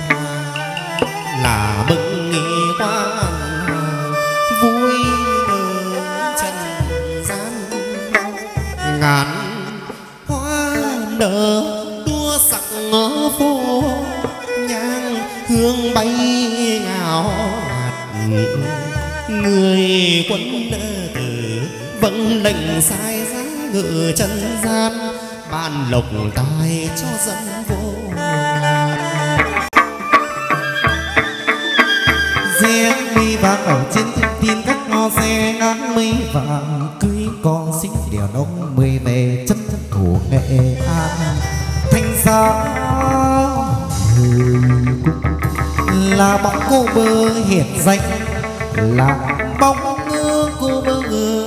là mừng quan vui trần gian, ngàn hoa nở đua sắc phố nhang hương bay ngào ngạt. Người quân tử vâng lệnh sai dáng ngự trần gian, ban lộc tài cho dân vô ngàn. Xe mi vàng ở trên thông tin các ngõ xe ngắn mi vàng cưới con xinh đèo nông mười về chân thân thủ nghệ an. Thành ra là bóng cô bơ hiển danh, là bóng cô bơ.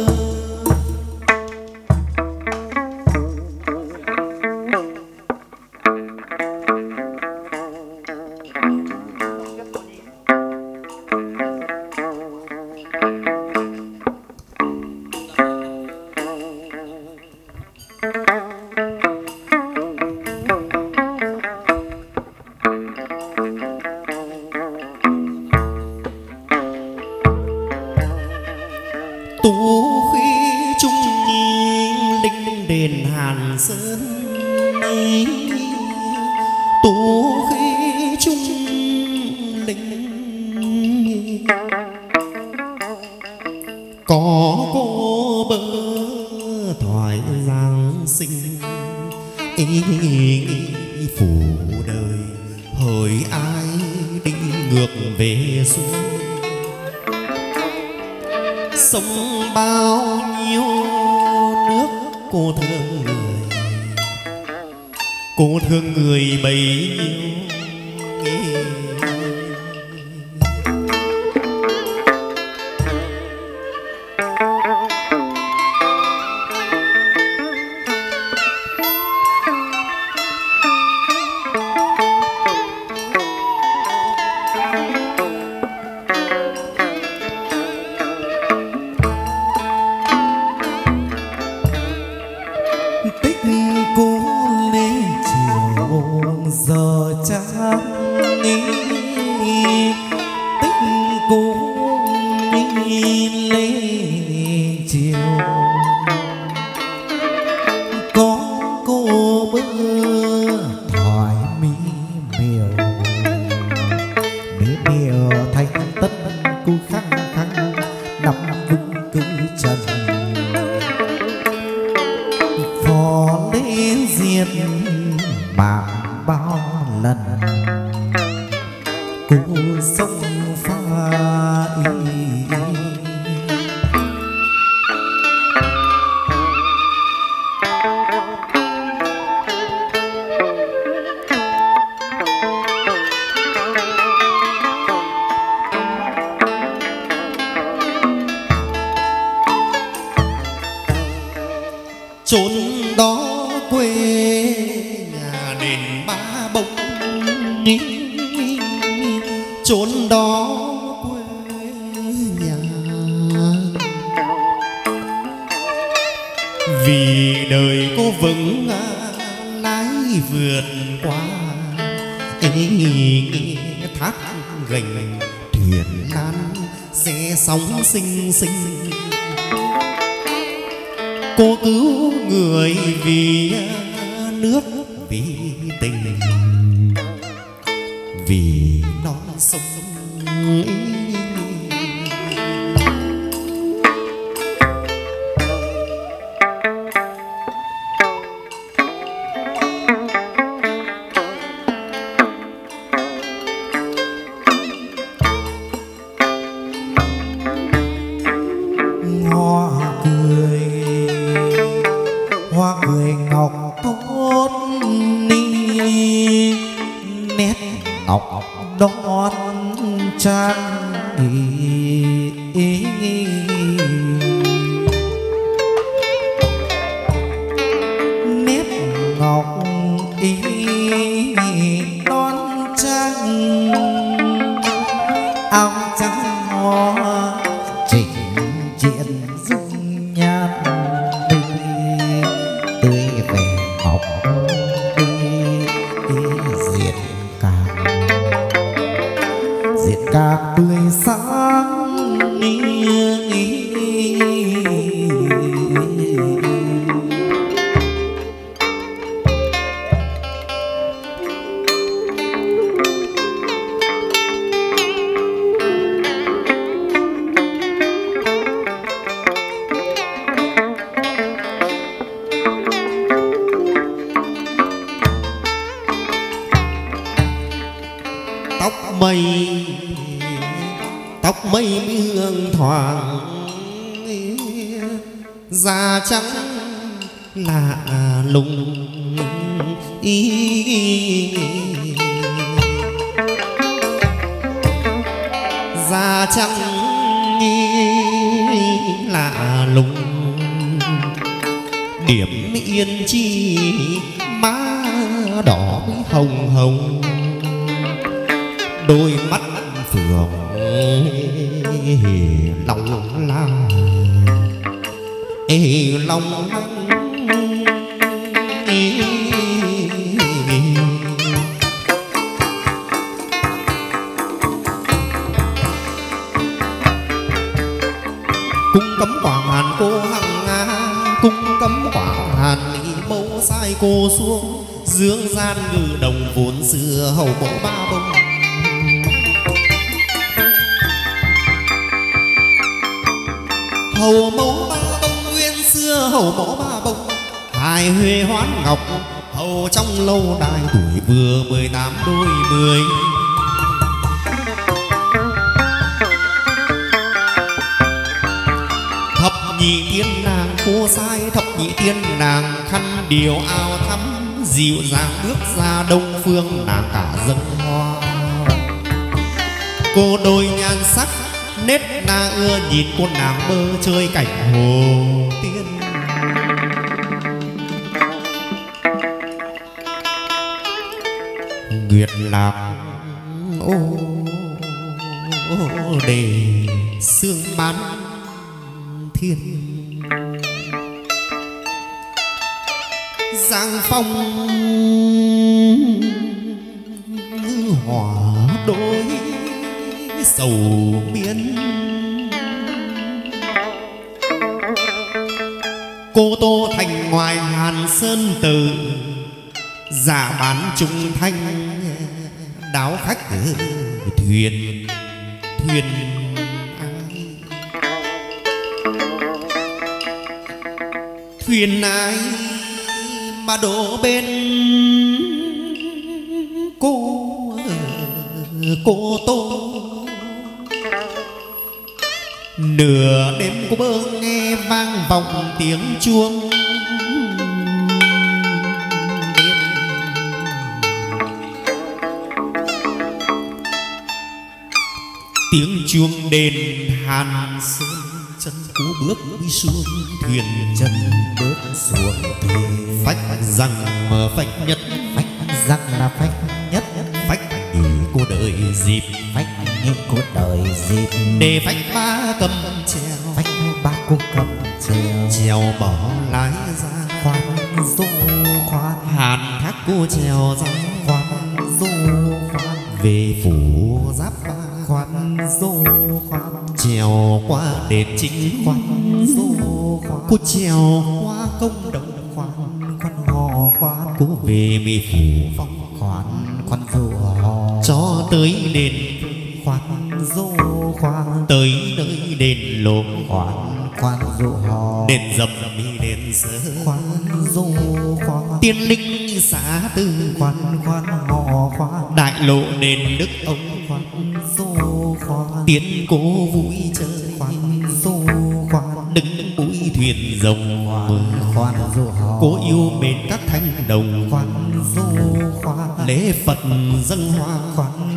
Tú khí trung linh đền Hàn Sơn, tú khí trung linh có cô bơ thoại giang sinh phủ đời hỡi ai đi ngược về xuôi. Sống bao nhiêu nước cô thương người, cô thương người bấy nhiêu. Tích cô lên chiều giờ chán đi, tích cô lên chiều có cô bơ thoại mi miều thành tất cô khăng khăng nằm vững cứ trần phó lên diệt bảng bao lần cô sông pha y. Chốn đó quê nhà đền Ba Bông, chốn đó quê nhà vì đời cô vững lái vượt qua thác gành thuyền nan xe sóng xinh xinh. Cô cứu người vì nước vì tình vì non sông. Hoa cười ngọc tốt ni nét ngọc đón trang nếp ngọc đoan trang áo trắng hoa chỉnh diện dung nhan tươi vẻ ngọc diện càng tươi sáng tóc mây hương thoảng da trắng lạ lùng da trắng lạ lùng điểm yên chi má đỏ hồng hồng đôi mắt phượng long la long cung cấm quả hàn cô hằng cung cấm quả hàn mẫu sai cô xuống dương gian ngự đồng vốn xưa hầu mẫu ba bông hầu mẫu ba bông nguyên xưa hầu mẫu ba bông hài huê hoán ngọc hầu trong lâu đài tuổi vừa 18 đôi 10 thập nhị tiên nàng cô sai thập nhị tiên nàng khăn điều ao thắm dịu dàng bước ra đông phương nàng cả dâng hoa cô đôi nhan sắc nết na ưa nhìn cô nàng bơ chơi cảnh hồ tiên nguyệt lạc ô đề sương bán thiên giang phong hỏa đôi sầu miên cô tô thành ngoài Hàn Sơn Từ giả bán trung thanh đáo khách thuyền thuyền ai thuyền ai mà đổ bên cô tô nửa đêm cô bơ nghe vang vọng tiếng chuông tiếng chuông đền Hàn Sơn chân cú bước đi xuống thuyền chân bước xuống thuyền phách rằng mà phách nhất phách rằng là phách nhất phách nhì cô đợi dịp phách nhì cô đợi dịp để phách ba cầm treo phách ba cô cầm treo treo bỏ lái ra khoan du khoan Hàn thác cô treo ra khoan du khoan về phủ giáp ba khoan du khoan treo qua đền chính khoan du khoan cô treo qua công đồng khoan khoan hò khoan cô về mi phủ phong khoan khoan du hò cho tới đền khoan du khoan tới nơi đền lộ khoan khoan du hò đền dầm mi đền sơ khoan du khoan tiên linh xã tư khoan khoan hò khoan đại lộ đền đức ông khoan du khoan tiến cố vui chơi khoan du khoan đứng mũi thuyền rồng khoan du hò cố yêu mến các thanh đồng khoan du khoan lễ Phật dâng hoa khoan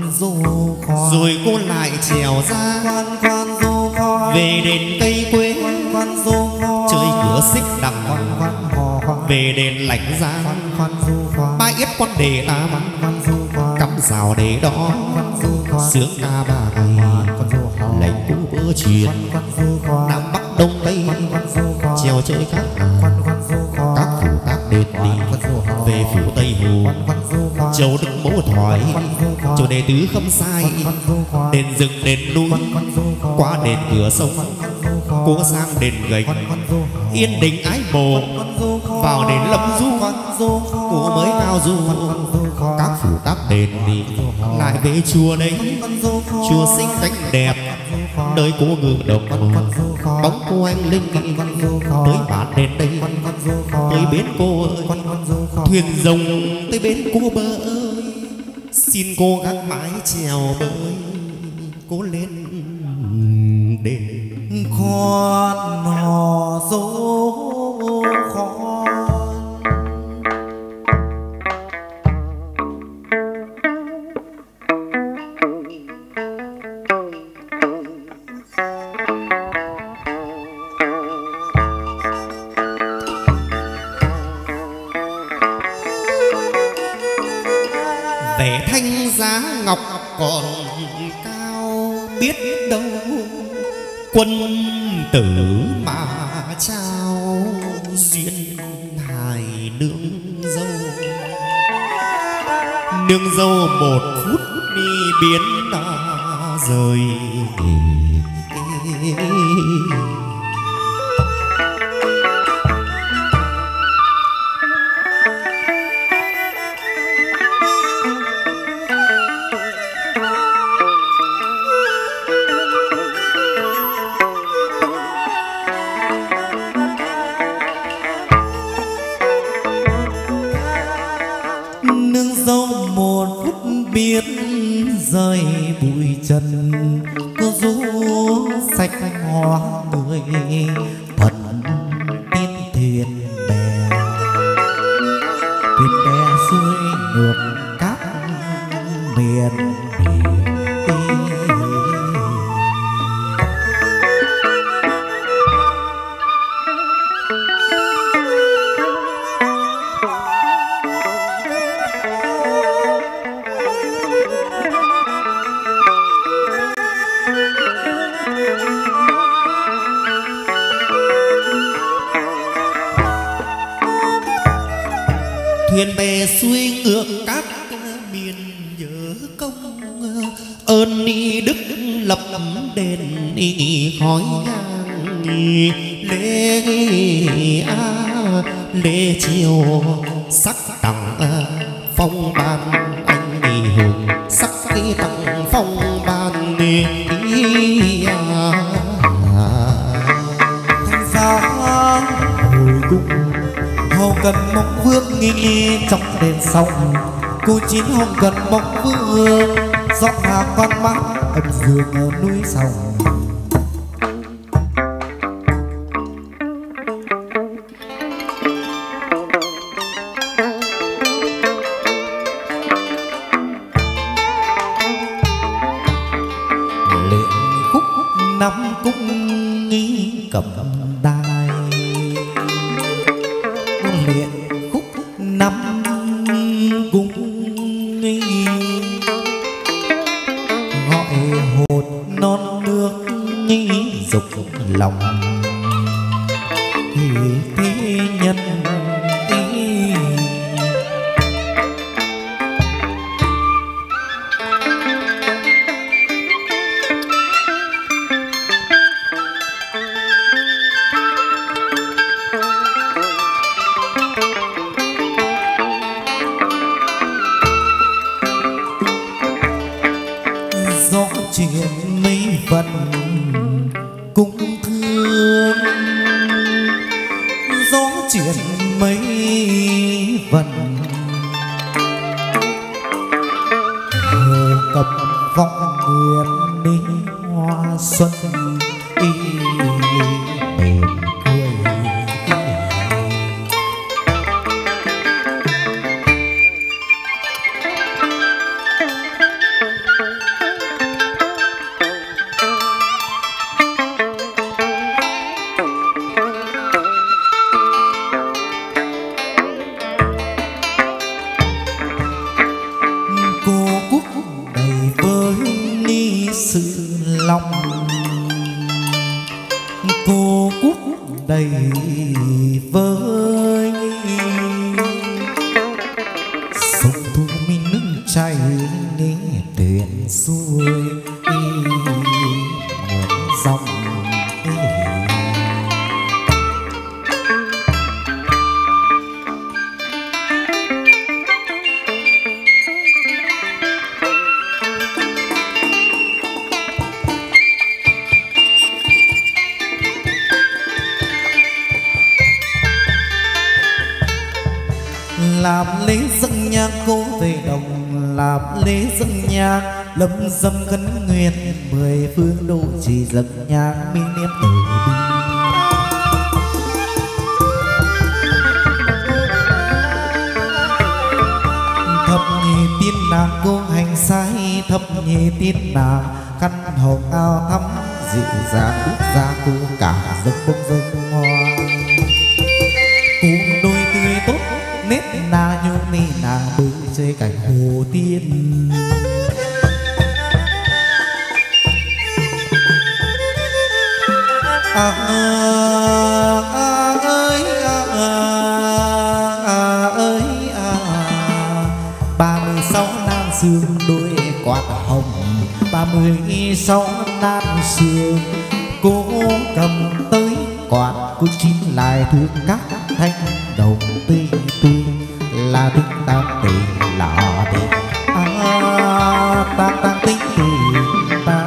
du khoan. Rồi cô lại trèo ra Khoan du khoan. về đền cây quế, Khoan du khoan. chơi cửa xích đằng Khoan hò khoan. về đền Lãnh Giang. Khoan du khoan. Ba yết quan đề tam Khoan du khoan. cắm rào để đó Khoan du khoan. sướng ca ba ngày Khoan du hò. lệnh cũ bữa truyền Khoan du khoan. nam bắc đông tây Khoan du khoan. treo chơi các Khoan du khoan. các phủ các đền đi về phủ Tây Hồ Khoan du khoan. châu Đức Mẫu Thoại Khoan du khoan. chỗ đệ tứ Khâm Sai Khoan du khoan. đền rừng đền núi Khoan du khoan. qua đền cửa sông cố sang đền gành yên đình ái mộ vào đền Lâm Du cố mới cao du các phủ các đền đi lại về chùa đây chùa xinh cánh đẹp nơi cố ngự đồng bóng cô anh linh tới bản đền đây tới bến cô ơi thuyền rồng tới bến cô bơ ơi xin cô gắng mãi chèo bơi cố lên đền khoan hò du khoan. vẻ thanh giá ngọc còn cao biết đâu quân tử mà trao duyên hài nương dâu một phút đi biến rời biết rơi bụi trần cô du sạch hoa người thần tiên thuyền bè xuôi ngược các miền thuyền bè xuôi ngược các miền nhớ công ơn ni đức lập đền khói nhang lễ chiều sắc tặng phong ban anh đi hùng sắc tặng phong ban thanh giá hồi cung hầu cần mong vương nghi trong đền sông cô chín hồng cần mong vương giọt hà con mắt ấm dương ở núi sông lệ khúc năm cung nghi cầm đài luyện khúc năm cung nghi gọi hồn non nước nghi dục lòng thì thế nhân rõ chuyện mấy vận cũng thương rõ chuyện mấy vận hồ cập vọng nguyện đi hoa xuân y mềm cười sự lòng cô quốc đầy vơi. Sông Thu Minh nước chảy nghe tuyển xuôi ngược dòng. Làm lễ dâng nhang cô về đồng, làm lễ dâng nhang lâm dâm khấn nguyện, mười phương độ trì dâng nhang mi niệm từ bi. Thập nhị tiên nàng cô hành sai, thập nhị tiên nàng khăn hồng ao thắm, dịu dàng bước ra cô cả dâng bông dâng hoa. Cùng đôi tươi tốt nét na nhung ni nàng bưng chơi cảnh hồ tiên. Ơi 36 nam sương đôi quạt hồng, 36 nam sương cô cầm tới quạt cô chín lại thương các thanh đồng tươi tươi là tiếng tam tình là tình tam tình ta.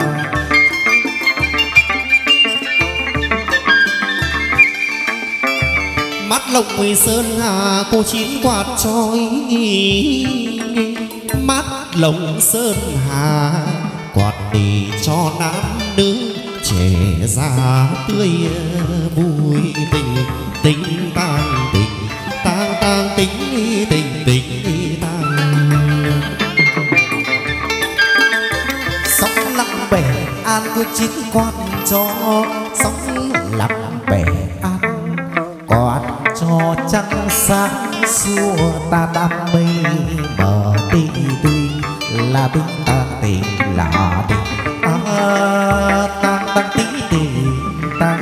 Mắt lộng mười sơn hà cô chín quạt trói, mắt lộng sơn hà quạt đi cho nam nữ trẻ già tươi vui. Tình tình tang tình tang tang tình tình tình tang. Sóng lặng bể an cô chín quạt cho, sóng lặng bể an quạt cho trăng sáng xua ta đam mê bờ tì tươi là tình ta tình là tình tăng tí tình ta.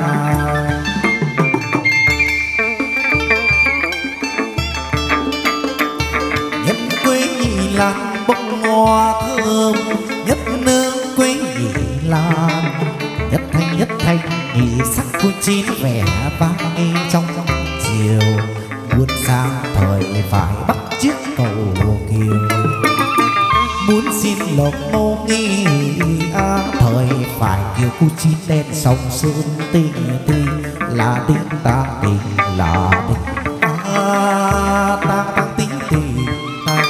Nhất quê nhị lan bông hoa thơm, nhất nương quê nhị lan, nhất thanh nhị sắc cô chín vẻ vang trong chiều. Buôn sang thời phải bắt chiếc cầu kiều, muốn xin lộc mô nghi thời phải kiều cô chín đen sông sơn tình tình là tình ta tình là tình ta tình tình ta.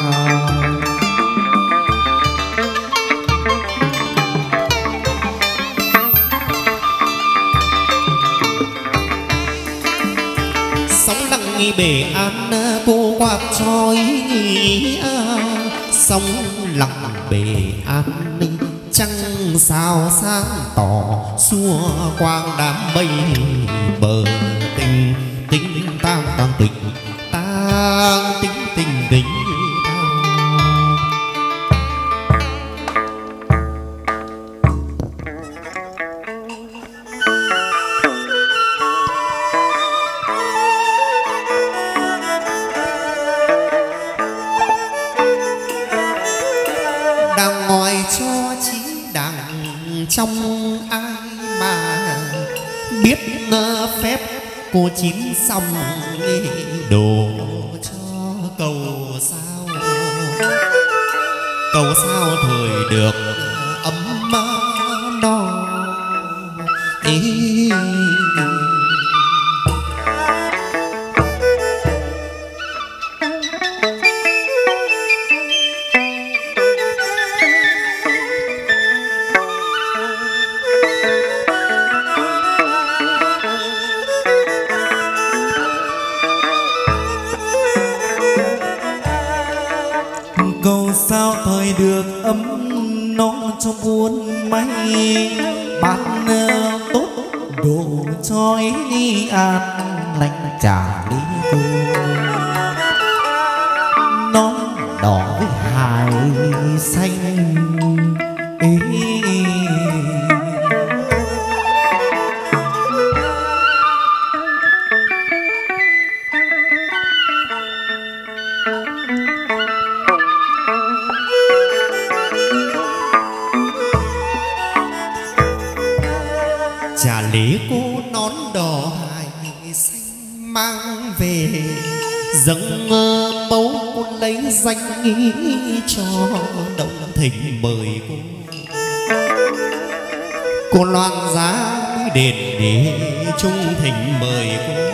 Sóng lặng nghi bể an cô quạt trói, sóng lặng bể an trăng sao sáng tỏ xua quang đám mây bờ. Tình tình tang tang tình tang tình tình tình đang ngồi cho chí đằng trong ai mà biết phép cô chín xong đồ cho cầu sao thời được ấm no. Ý cầu sao thời được ấm no cho buôn may, bát tốt đồ cho ý an lành chả lý cô. Nó đỏ với hài xanh ý trả lễ cô nón đỏ hài xanh mang về dâng mẫu lấy danh cho Động Thịnh mời cô loan giá đền để trung thịnh mời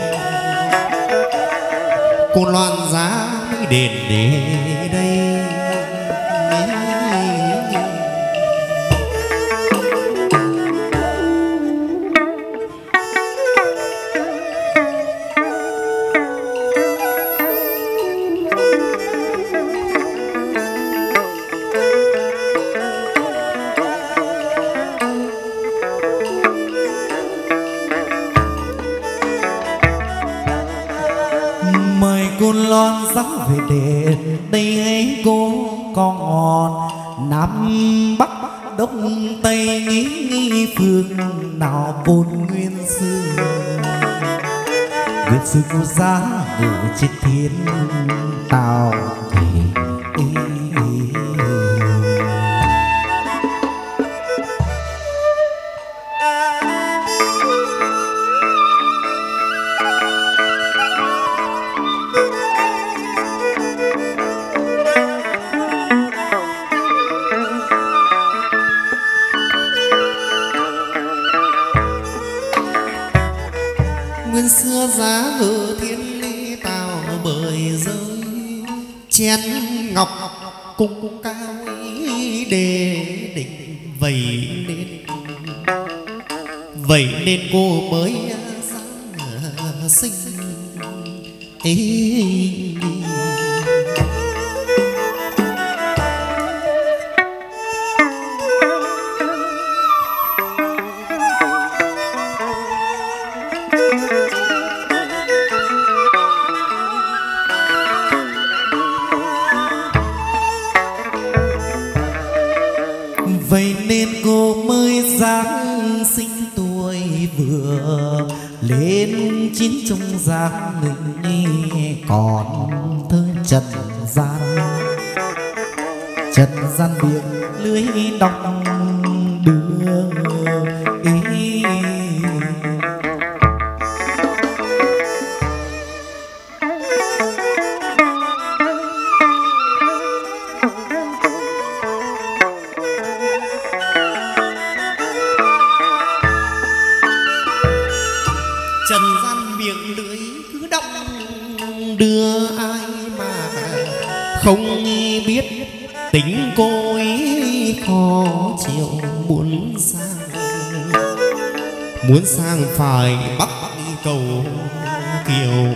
cô loan giá đền để đây. Loan sắc về đền đây ấy cô còn Nam Bắc Đông Tây nghĩ phương nào vốn nguyên sư cô giá ngự trên thiên tào xưa giá ngự thiên lý tào bời rơi chén ngọc cung cao đề định vậy nên cô mới dáng xinh vậy nên cô mới dáng sinh tuổi vừa lên chín trong dáng mình còn thơ trần gian biển lưới đong đưa trần gian miệng lưỡi cứ đong đưa ai mà không biết tính cô ấy khó chịu muốn sang phải bắc cầu kiều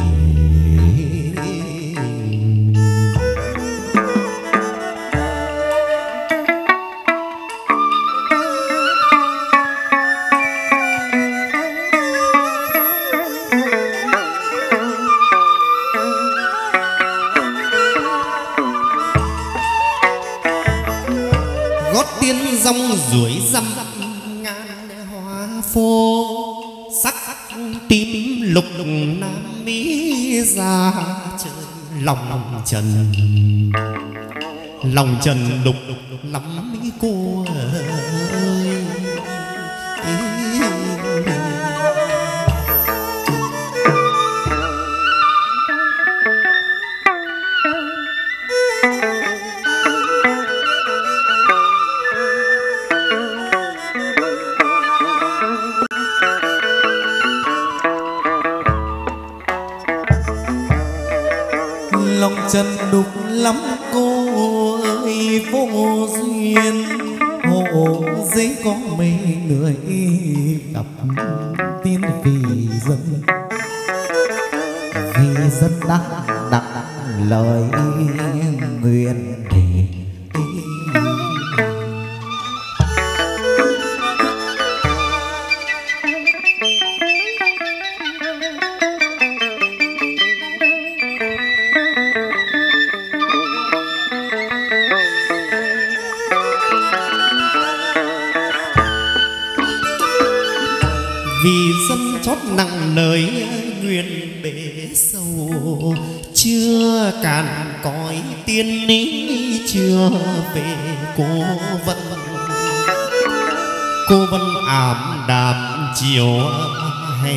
dòng ruổi dăm ngàn hoa phô sắc tím lục nam mỹ ra trời lòng trần đục lắm cô ơi. lòng trần đục lắm cô ơi vô duyên hộ dễ có mấy người gặp tin vì dân đã đặt lời nguyện để vì dân chót nặng lời nguyện bể sâu chưa cạn cõi tiên ní chưa về cô cô vẫn ảm đạm chiều hè.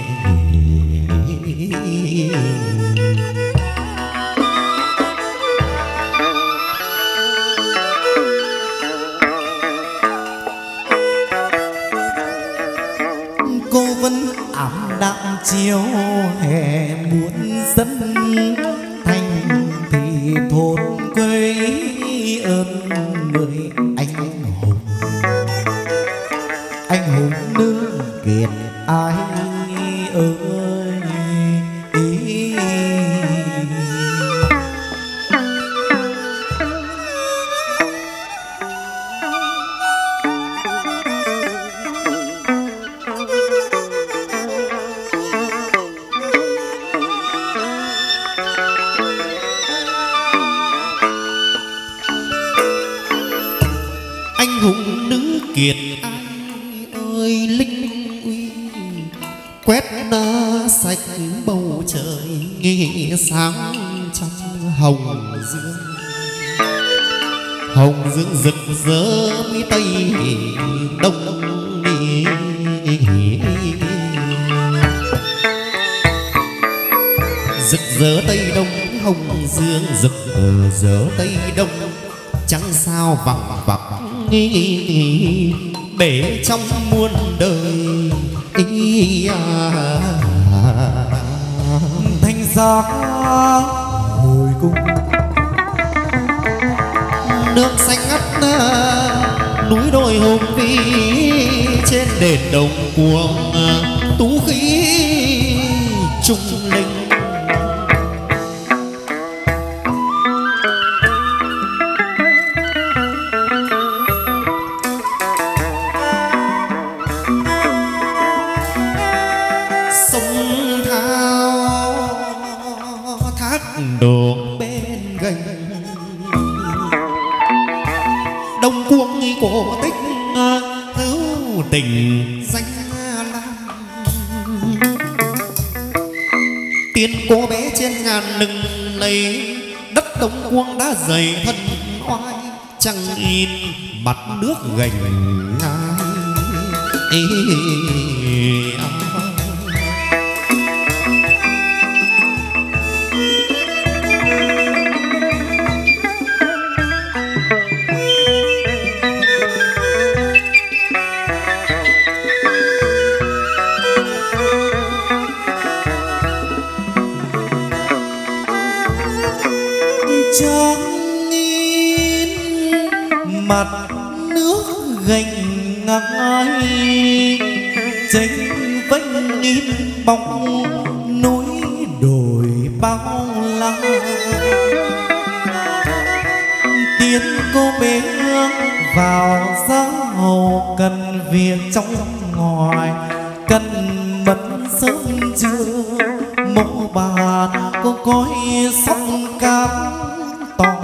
Cô vẫn ảm đạm chiều hè muôn dân thành thì thôn quê ơn người anh hùng nương kiệt ai ơi. Anh hùng nữ kiệt ai ơi, linh uy quét sạch bầu trời nghi sáng trong hồng dương rực rỡ mi tây đông. Rực rỡ tây đông hồng dương rực rỡ tây đông, chẳng sao vọng vặc bể trong muôn đời. Thanh giá hồi cung nước xanh ngắt núi đồi hùng vĩ, trên đền đồng cuồng tú khí trung linh. Đồ bên gành đông cuông cổ tích hữu tình danh lam. Tiên cô bé trên ngàn nừng này, đất đông cuông đã dày thân oai, chẳng in mặt nước gành ngai. Trắng in mặt nước gành ngai, tranh vênh in bóng núi đồi bao la. Tiến cô bé vào giá hầu, cần việc trong ngoài, cần mật sớm trưa mộ bàn cô cõi sóc cam to.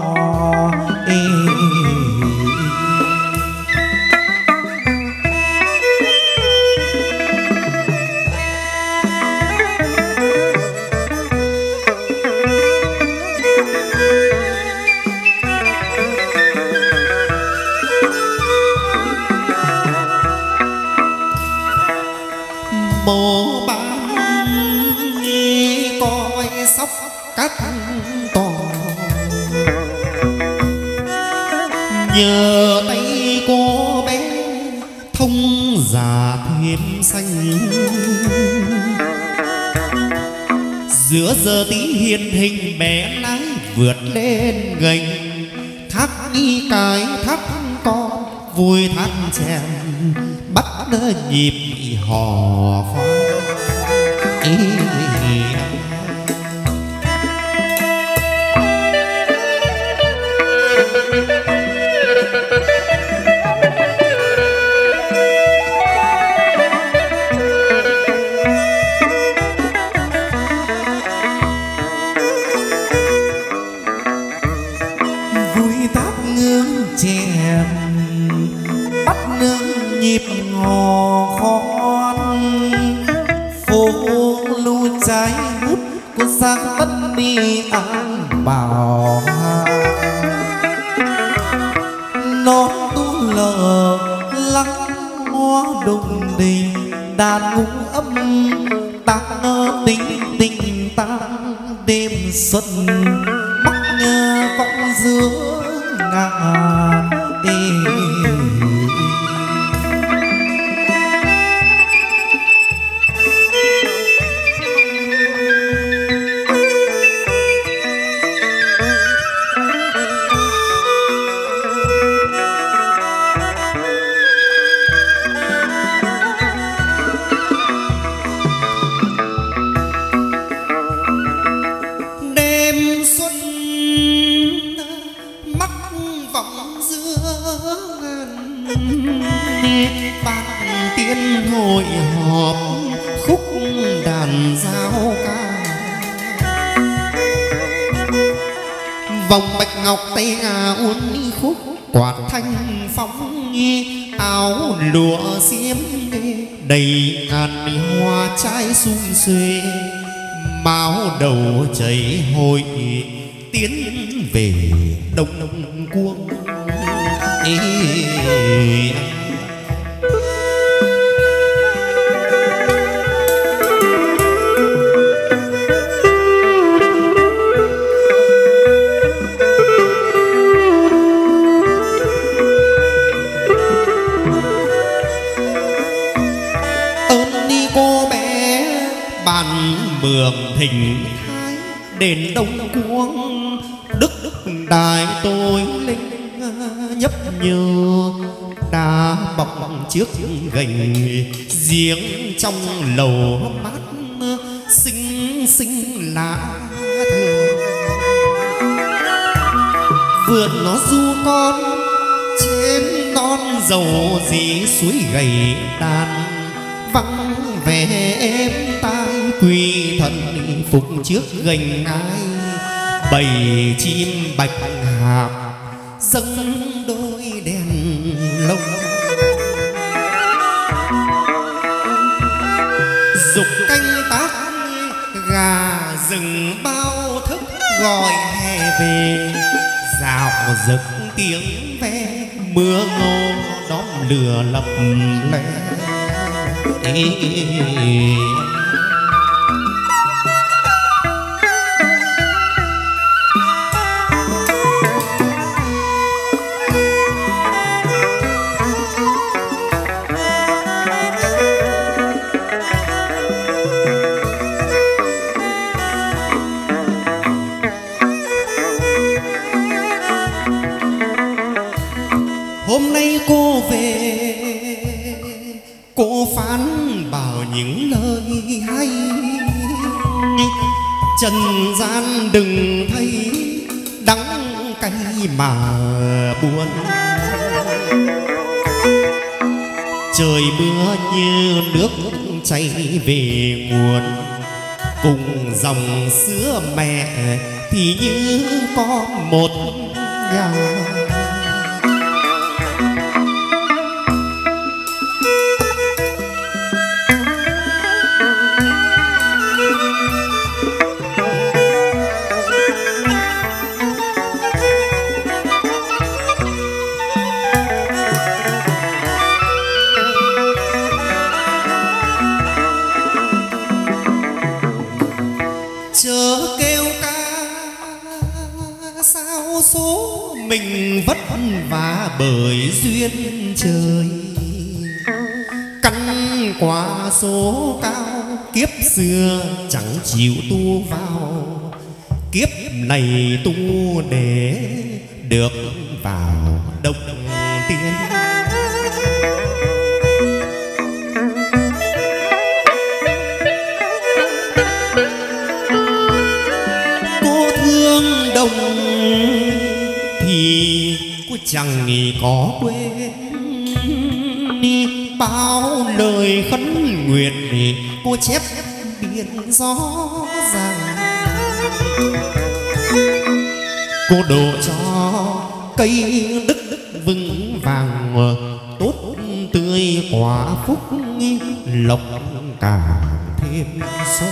Mộ ban coi sóc cắt to, nhờ tay cô bé thông già thêm xanh. Giữa giờ tí hiền hình bé lái vượt lên gành, thác đi cái thác con vui thác chèn bắt nhịp hò khoan. Vui thác ngưỡng chèn bắt nương nhịp hò khoan, phố lưu trái hút của sang bất đi an bảo. Nó tu lờ lắng gió đùng đình đàn ngũ âm tăng tình tình tăng đêm xuân bắc vọng giữa ngàn hội họp khúc đàn giao ca vòng bạch ngọc tay ngà uốn khúc quạt thanh phóng áo lụa xiêm đầy ngàn hoa trái sum xuê máu đầu chảy hồi tiến về đông cuông mường thỉnh thái đền đông cuống đức đài tôi linh nhấp nhơ đá bọc trước gành giếng trong lầu mát xinh xinh lá thường vườn nó du con trên non dầu dí suối gầy đàn vắng vẻ êm tai quy thần phục trước gành ai bầy chim bạch hạc dâng đôi đèn lồng dục canh tác gà rừng bao thức gọi hè về dạo rực tiếng ve mưa ngô đón lửa lập lè hôm nay cô về cô phán bảo những lời hay trần gian đừng thấy đắng cay mà buồn trời mưa như nước chảy về nguồn cùng dòng sữa mẹ thì như có một nhà mình vất vả bởi duyên trời căn quả số cao kiếp xưa chẳng chịu tu vào kiếp này tu để được vào đông tiên cô thương đồng thì cô chẳng có quên bao lời khấn nguyện cô chép biển rõ ràng cô độ cho cây đức vững vàng tốt tươi quả phúc lộc càng thêm xuân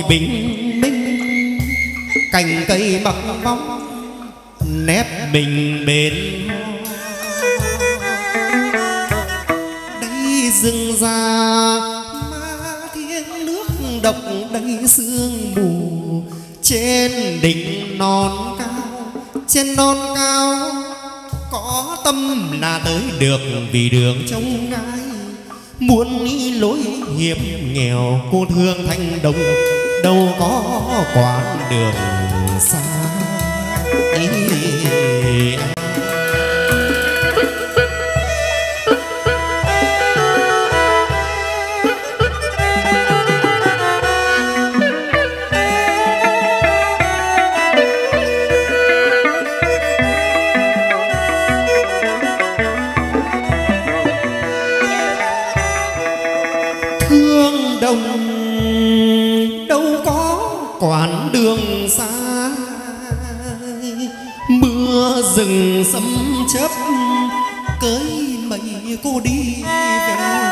bình minh, cành cây mặc bóng nép mình bên đây rừng già ma thiêng nước độc đầy sương mù. Trên đỉnh non cao, trên non cao có tâm là tới được, vì đường trông gai muốn đi lối hiểm nghèo. Cô thương thanh đồng đâu có quãng đường xa. Thương đồng đâu có quãng đường xa, mưa rừng sấm chớp cưới mây cô đi về.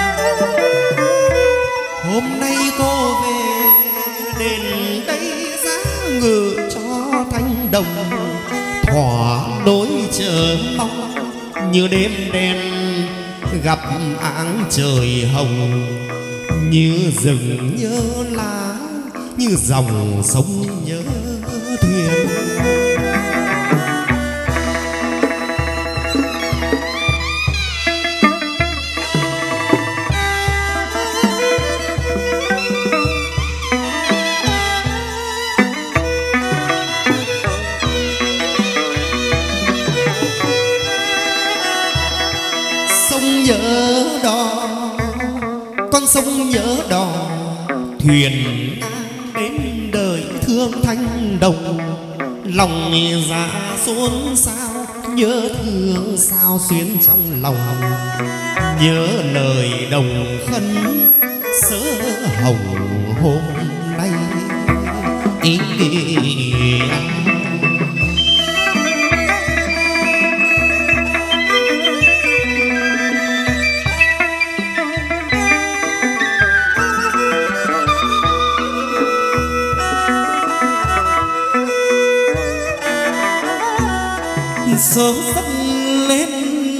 Hôm nay cô về đến đây giá ngự cho thanh đồng, thỏa nỗi chờ mong như đêm đen gặp áng trời hồng. Như rừng nhớ lá, như dòng sông nhớ thuyền. Sông nhớ đò, con sông nhớ đò, thuyền đến đời thương thanh đồng. Lòng dạ xôn xao, nhớ thương sao xuyên trong lòng. Nhớ lời đồng khấn sớ hồng hôm nay. Sớm dắt lên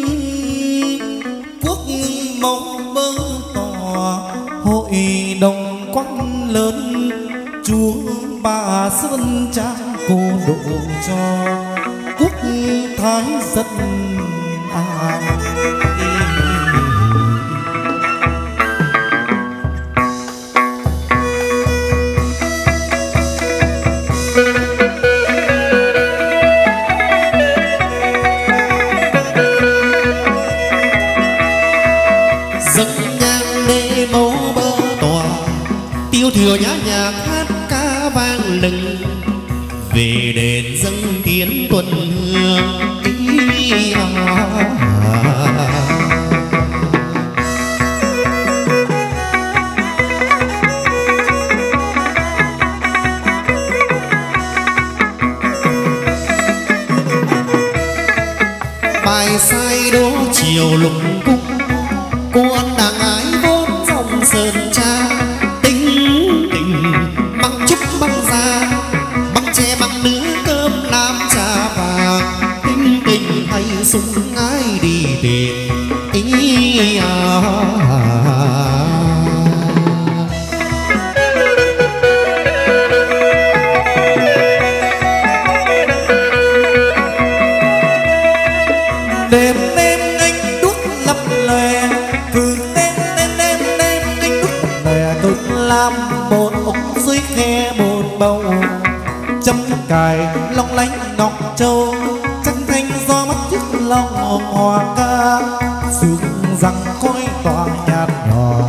quốc màu bơ tỏ, hội đồng quan lớn chúa bà Sơn Trang cô độ cho quốc thái dân an. Tiêu thừa nhã nhạc hát ca vang lừng, về đền dâng tiến tuần hương. Bài sai đố chiều lục cung, cô ăn đàng ái vốn dòng sơn cha. Băng trúc băng da, băng tre băng nứa cơm làm trà vàng. Tình tình hay súng ai đi tìm Đêm đêm anh đuốc lập lòe, cứ đêm đêm đêm đêm anh đuốc lập lòe. Tôi làm một ống dưới khe một bầu, chấm cài long lánh ngọc châu. Trăng thanh do mắt chiếc lòng hòa ca, sương răng khói tỏa nhạt nhòa.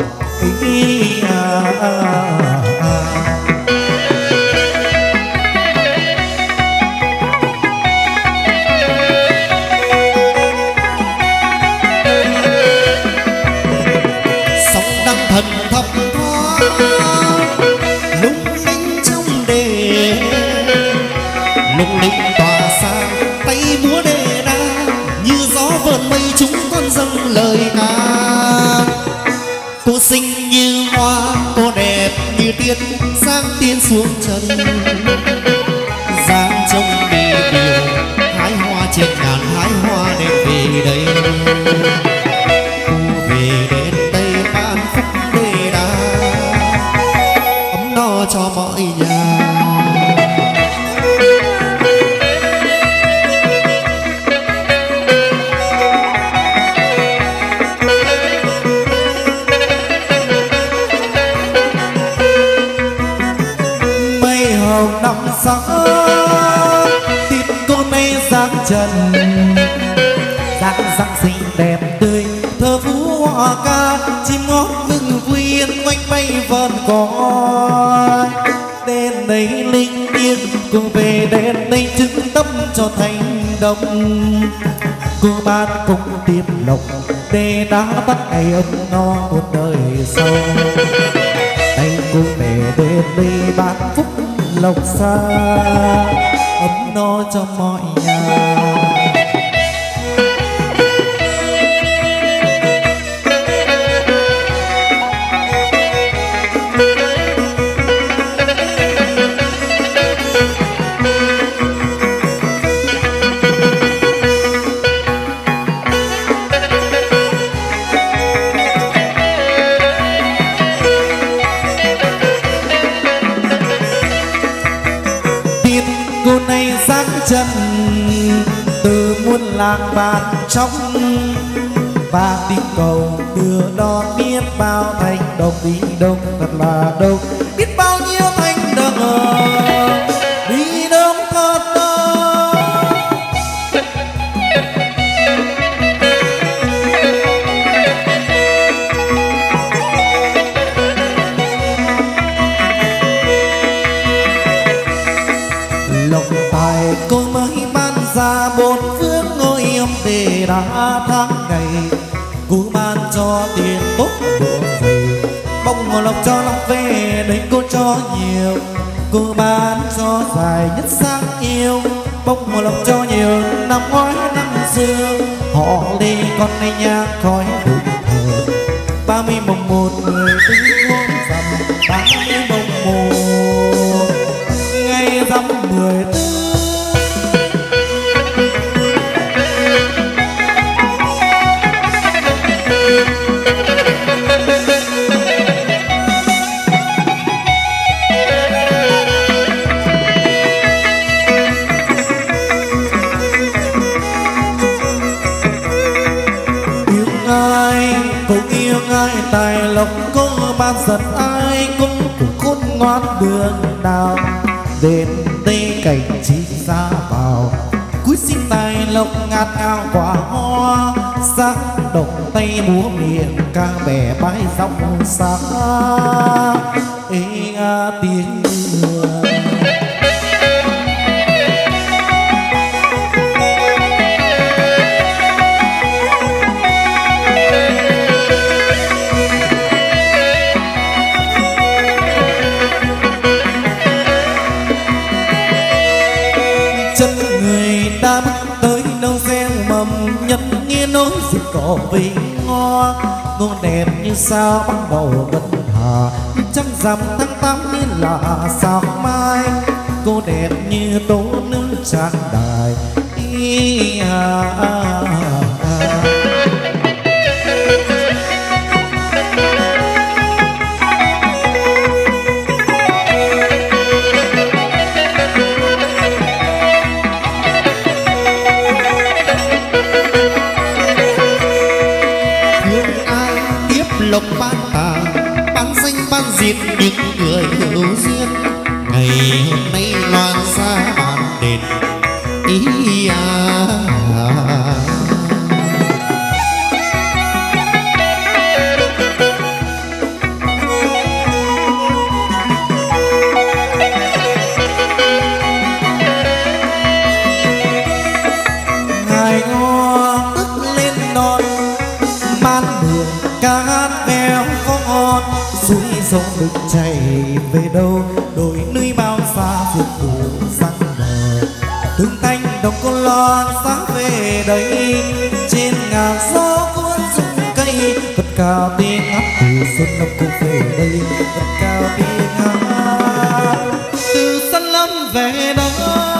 sóng đang thần thấp thoáng lung linh trong đền, lung linh tỏa sang tay múa đề đa. Như gió vờn mây chúng con dâng lời ca. Cô xinh như hoa, cô đẹp như tiên, da sáng tiên xuống chân giang trông đi điều hái hoa trên ngàn hái hoa đem về đây về đến đây ban phúc đề đà ấm no cho mọi nhà. Năm sáng tin cô nay dáng trần dáng dáng xinh đẹp tươi thơ phú hoa ca chim ngót mừng vui yên quanh bay vờn có đến đây linh thiêng cô về đến đây chứng tâm cho thành đồng cô ban công tiếp lộc để đã bắt ngày ấm no một đời sau đây cô về đến đây ban phúc lộc xa ấm no cho mọi nhà. Cô này dáng chân từ muôn làng bàn trong và đi cầu đưa đón biết bao thành đồng đi đông thật là đông biết bao nhiêu thành đồng đi đông thật đông. Lộc tài cô mới ban ra bốn phương ngôi âm đề đã tháng ngày cô ban cho tiền tốt của thầy bông lộc cho lộc về đây cô cho nhiều cô ban cho dài nhất sáng yêu bông lộc cho nhiều năm ngoái năm xưa họ đi con này nhang khói đụng thờ 30 mùng 1 người tính hôm rằm 30 mùng 1 ngày rằm 14. Ai tài lộc cô ban giật ai cũng khôn ngoan đường nào đến đây cảnh trí ra vào cúi xin tài lộc ngát ngào quả hoa sắc động tay múa miệng ca bè bãi dòng xa ê tiếng mưa. Nhân nghe nói dịch cỏ vì ngo ngô đẹp như sao bắt đầu ngân hà trăng rằm tháng 8 như là sao mai cô đẹp như tố nữ trang đài lộc ban tàng ban danh ban diệt những người hữu duyên ngày hôm nay loan xa bàn đền ý ngài ngo tức lên non ban đường ca hát véo con suối sông đừng chảy về đâu đồi núi bao xa vượt phủ sang bờ tương thanh đồng cô loan sáng về đây trên ngàn gió cuốn rụng cây cất cao tiếng hát từ xuân năm cô về đây cất cao tiếng hát tâm về đó.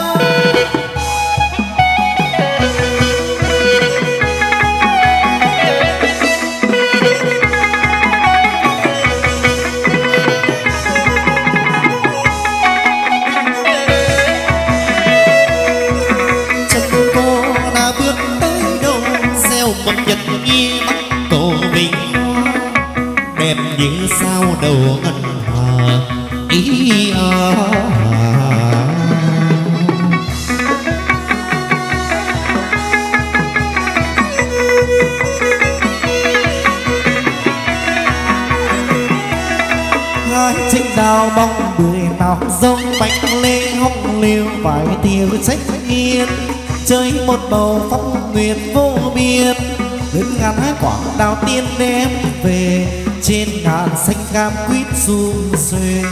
một nhật nhi mắt cổ vinh đẹp như sao đầu ngân hà ý hai tranh đào bóng bưởi nào giống bạch lê hồng liêu phải tiêu trách nghiên chơi một bầu phong nguyệt vô biên đến ngàn hai quả đào tiên đem về trên ngàn xanh cam quýt sum xuê.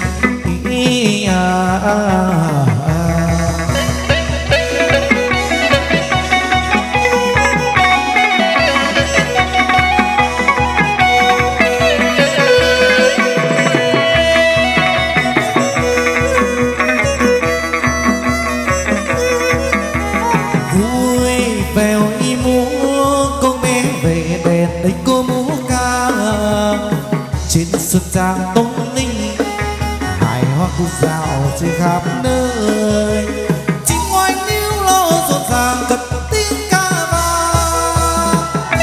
Xuân trang tôn linh hài hoa cụ dạo trên khắp nơi chính ngoài níu lo rộn ràng cất tiếng ca vang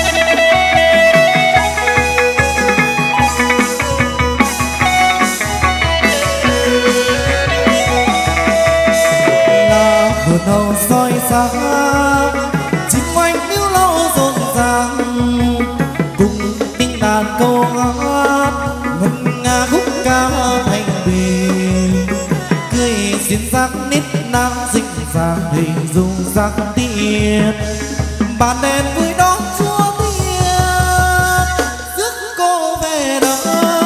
là vườn hầu soi sáng chính ngoài níu lo rộn ràng cùng tiếng đàn câu hát khúc ca thành bình cười xiên giác nít nam dịnh dàng hình dung giác tiên bàn đèn vui đón chúa tiên rước cô về đây.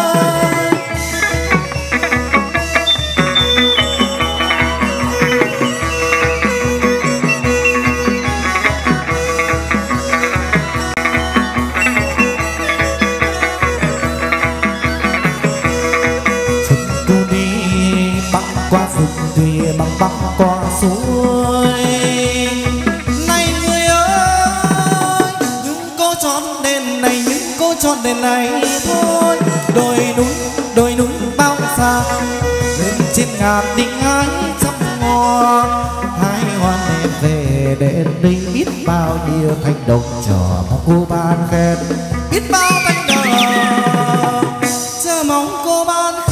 Qua rừng thuyền băng băng qua suối này người ơi những cô tròn đèn này những cô tròn đèn này thôi đồi núi bao xa lên trên ngàn đỉnh ái trăm hoa hai hoa đèn về đèn đây biết bao nhiêu thanh đồng chờ mong cô ban khen biết bao thanh đồng chờ mong cô ban khen.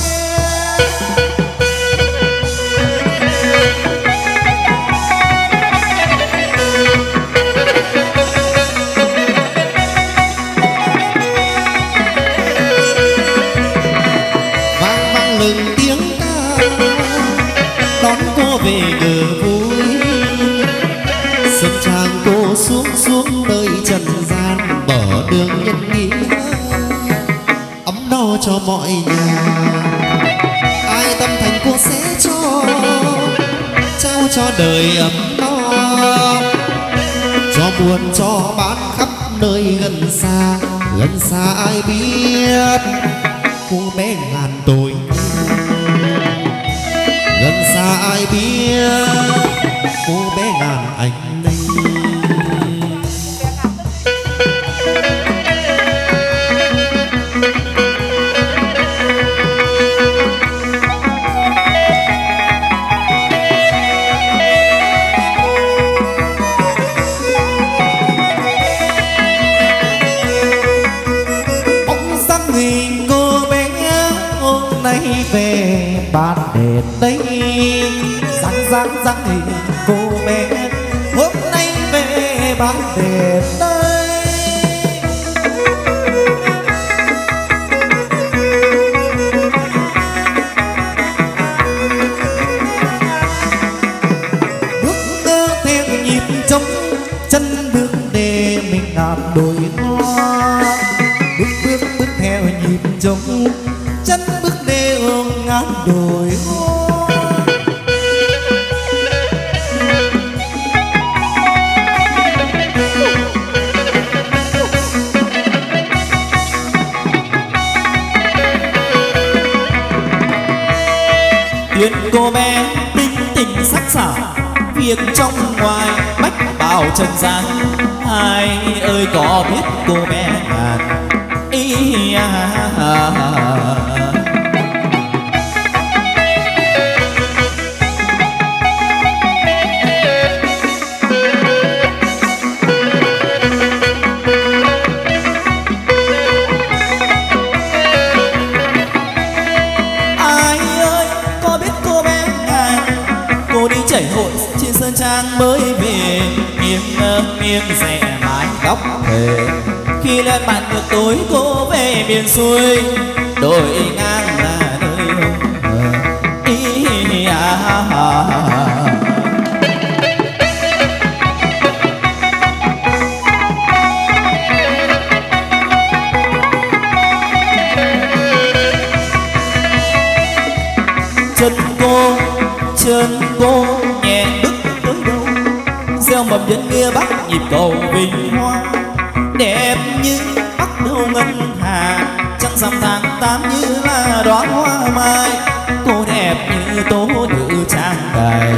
về ngờ vui xuân trang cô xuống đời trần gian bỏ đường nhân nghĩa ấm no cho mọi nhà ai tâm thành cô sẽ trao cho đời ấm no cho buồn cho bán khắp nơi gần xa ai biết cô bé ngàn tuổi gần xa ai biết cô bé ngàn anh linh. Ông sáng hình cô bé hôm nay về ban đèn đây dáng hình cô bé hôm nay về ban đèn đây bước theo nhịp trống chân bước để mình ngàn đồi hoa bước theo nhịp trống chân bước để ngàn đồi hoa. việc trong ngoài bách bảo trần gian. Ai ơi có biết cô bé ngàn ý chảy hội trên sơn trang mới về, nghiêng rẽ mái tóc thề. Khi lên bàn được tối cô về miền xuôi, đồi ngang là nơi chân cô nhẹ bước tới đâu, gieo mầm nhân nghĩa bắc nhịp cầu Vinh Hoa. Đẹp như bắc đâu ngân hà, trăng rằm tháng 8 như là đóa hoa mai. Cô đẹp như tố nữ trang đài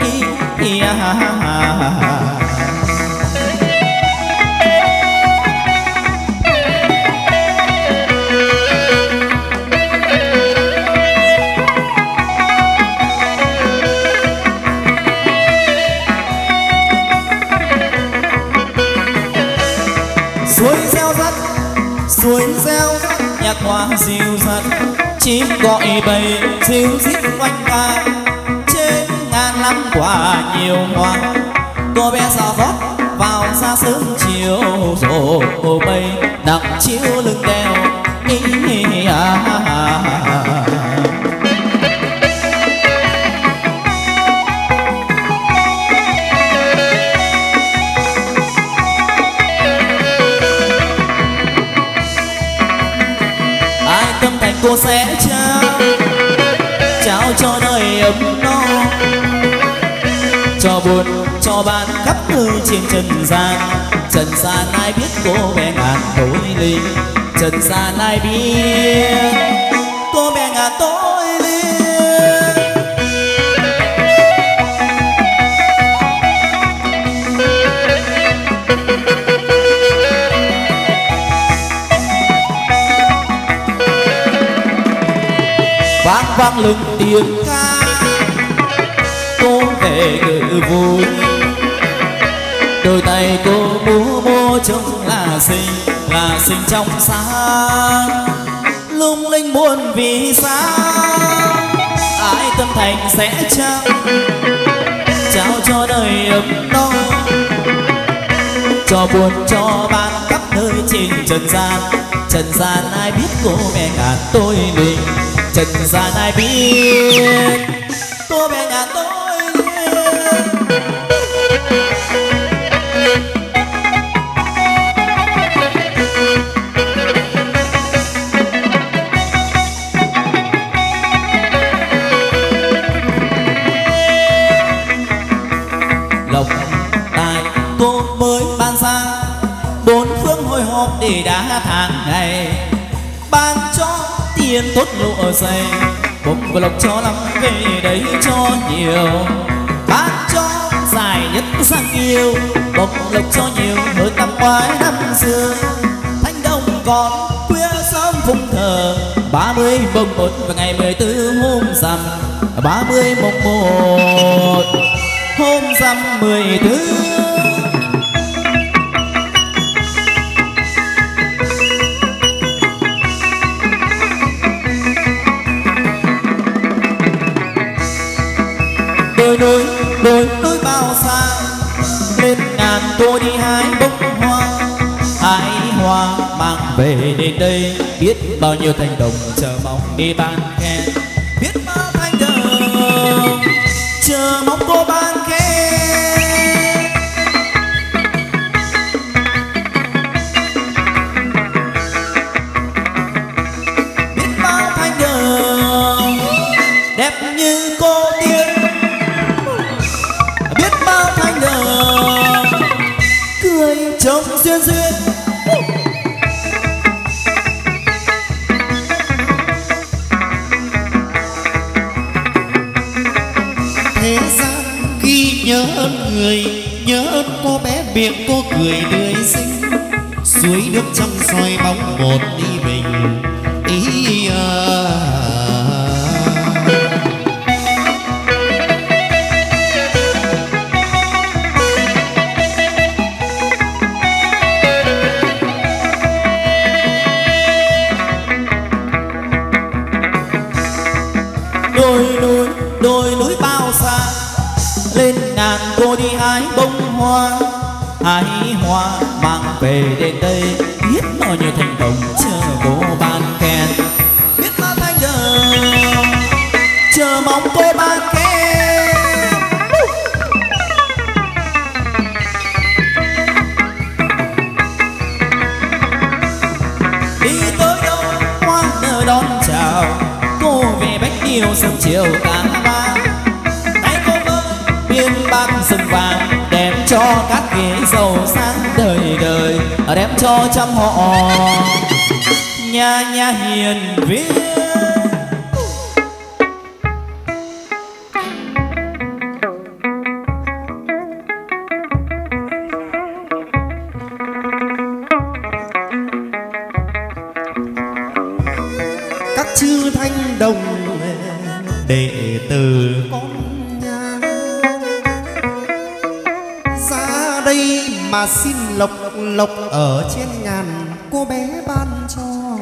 suối reo nhạc hoa dịu dắt, chim gọi bầy ríu rít quanh ca. Trên ngàn năm quả nhiều hoa, cô bé sao vót vào xa sớm chiều. Rồi mây nặng chiếu lưng đeo cô sẽ trao cho đời ấm no, cho buồn cho ban khắp nơi trên trần gian. Trần gian ai biết cô bé ngàn tối linh, trần gian ai biết cô bé ngàn tối linh. Vang vang lừng tiếng ca, cô về ngự vui. Đôi tay cô múa trông là xinh trong sáng. Lung linh muôn vì sao, ai tâm thành sẽ trao cho đời ấm no, cho buồn cho ban khắp nơi trên trần gian. Trần gian ai biết cô bé ngàn tôi linh, trần gian ai biết cô bé ngàn tôi linh. Lộc tài cô mới ban ra, bốn phương hồi hộp để đá tháng ngày. Ban cho tiền tốt lụa dày, bụng và lộc cho lắm về đấy cho nhiều. Ban cho dài nhất sang yêu, bụng lộc cho nhiều hơn năm ngoái năm xưa. Thanh Đông còn khuya sớm phụng thờ, 30 mùng 1 và ngày 14 hôm rằm, 30 mùng 1 hôm rằm 14. Đôi bao xa lên ngàn tôi đi hái bông hoa. Hái hoa mang về đến đây, biết bao nhiêu thanh đồng chờ mong đi ban khen. Biết bao thanh đồng chờ mong cô ban khen. Biết bao thanh đồng đẹp như cô tiên, biết bao thanh đồng cười trông duyên duyên. Thế gian Khi nhớ ơn người, nhớ ơn cô bé miệng cô cười tươi xinh, suối nước trong soi bóng một đi mình ý đôi núi bao xa lên ngàn cô đi hái bông hoa, hái hoa mang về đến đây, biết bao nhiêu thành công chờ cô ban khen, biết bao thanh giờ chờ mong cô ban khen. Đi tới đâu hoa nở đón chào, cô về bách điều sớm chiều cả ba, tay cô ơi biên bạc rừng vàng, đem cho các ghế giàu sang đời đời, đem cho trăm họ nhà hiền viên. các chư thanh đồng đệ tử con nhà ra đây mà xin lộc lộc ở trên ngàn cô bé ban cho,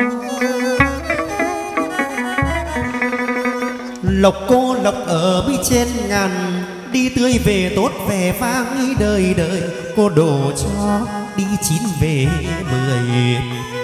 lộc cô lộc ở bên trên ngàn, đi tươi về tốt vẻ vang đời đời, cô đổ cho đi 9 về 10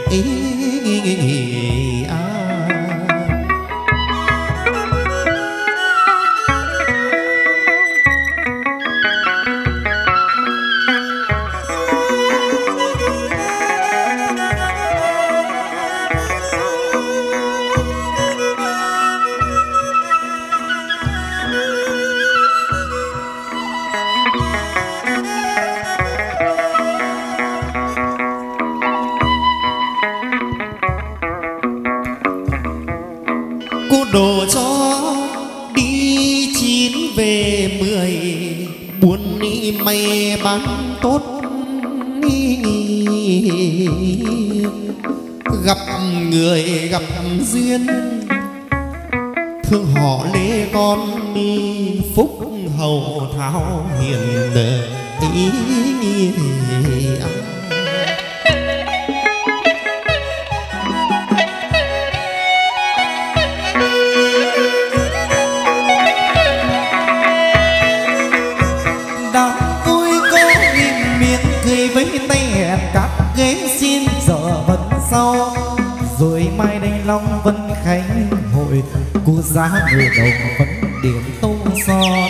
cô đổ cho đi 9 về 10, buồn đi may bán tốt gặp người gặp duyên, thương họ lê con đi phúc hậu thảo hiền ý các ghế xin giờ vẫn sau, rồi mai đây Long Vân Khánh hội, cô giá người đồng vẫn điểm tô son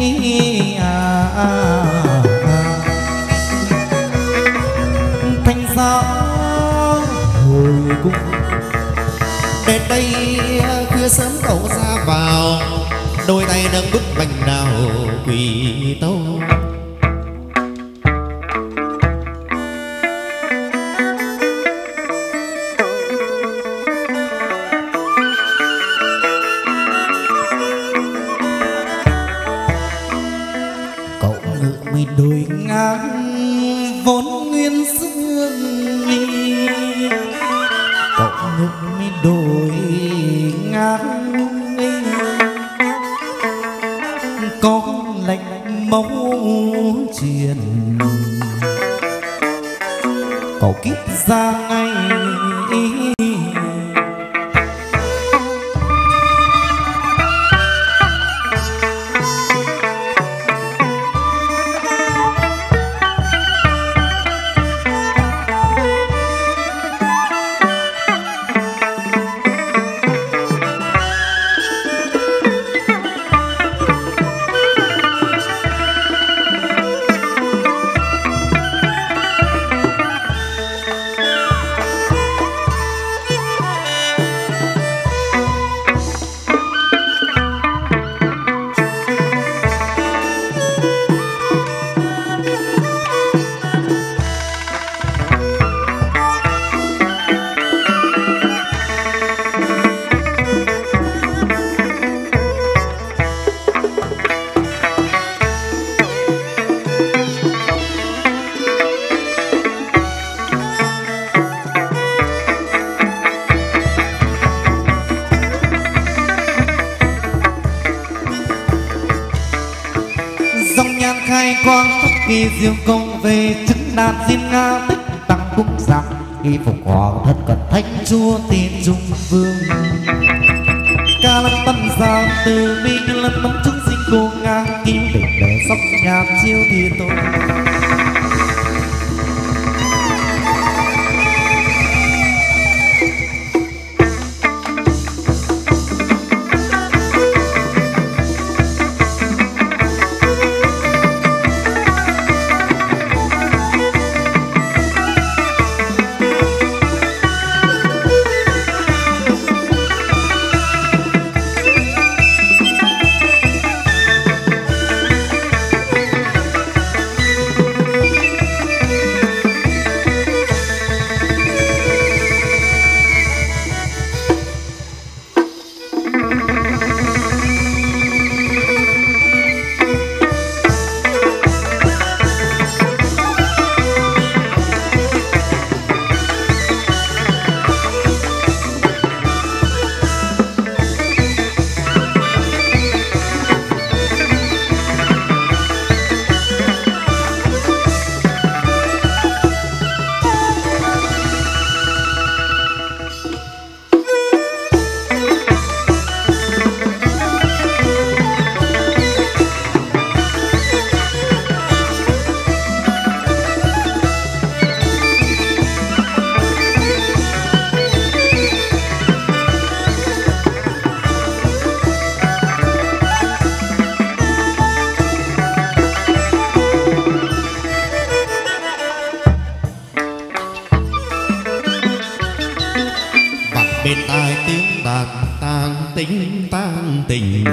thanh giá hồi cung. đến đây khuya sớm cậu ra vào, đôi tay nâng bức bành đào quỳ tâu. Đồi ngang vốn nguyên dương, cậu ngực mi đồi ngang có lạnh máu triền, cậu kiếp ra ngay khai quang thất kỳ diệu công về chứng đàn diên nga tích tăng cung rằng y phục hoàng thân cận thánh chúa tiên trung vương ca lăng tân giang từ bi lân tấm chúng sinh cô ngang kim đỉnh để sóc nhạc chiêu thì tôi bên tai tiếng đàn tang tình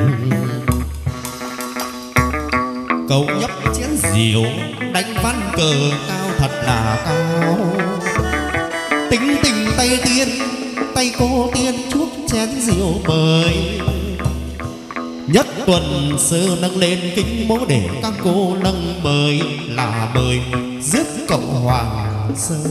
cậu nhấp chén rượu đánh ván cờ cao thật là cao tính tình tay tiên tay cô tiên chuốc chén rượu mời nhất tuần sơ nâng lên kính mỗ để các cô nâng mời là mời rước cậu hoàng sơi.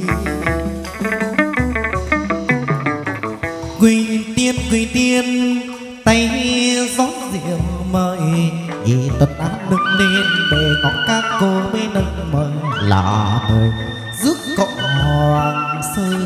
Quỳ tiên tay rót rượu mời vì tất áp nâng lên để có các cô mới nâng mời là mời rước cậu hoàng sơi.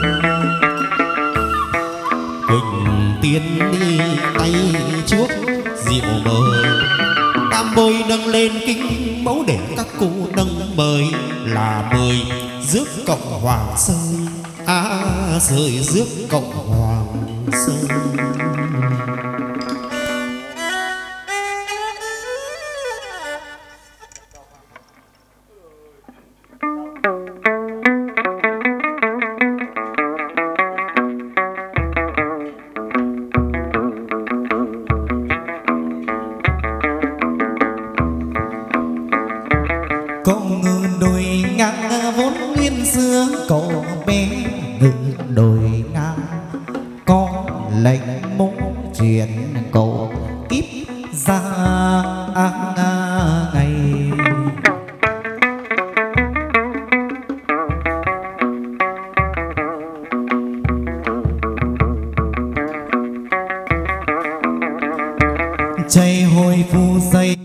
Quỳnh tiên đi tay chuốc rượu mời tam bôi nâng lên kính mẫu để các cô nâng mời là mời rước cậu hoàng sơi. Rơi rước cậu hoàng sơi. Cậu ngự đồi ngang vốn nguyên xưa cậu bé ngự đồi ngang có lệnh muốn truyền cậu kiếp ra ngày chạy hồi phù dây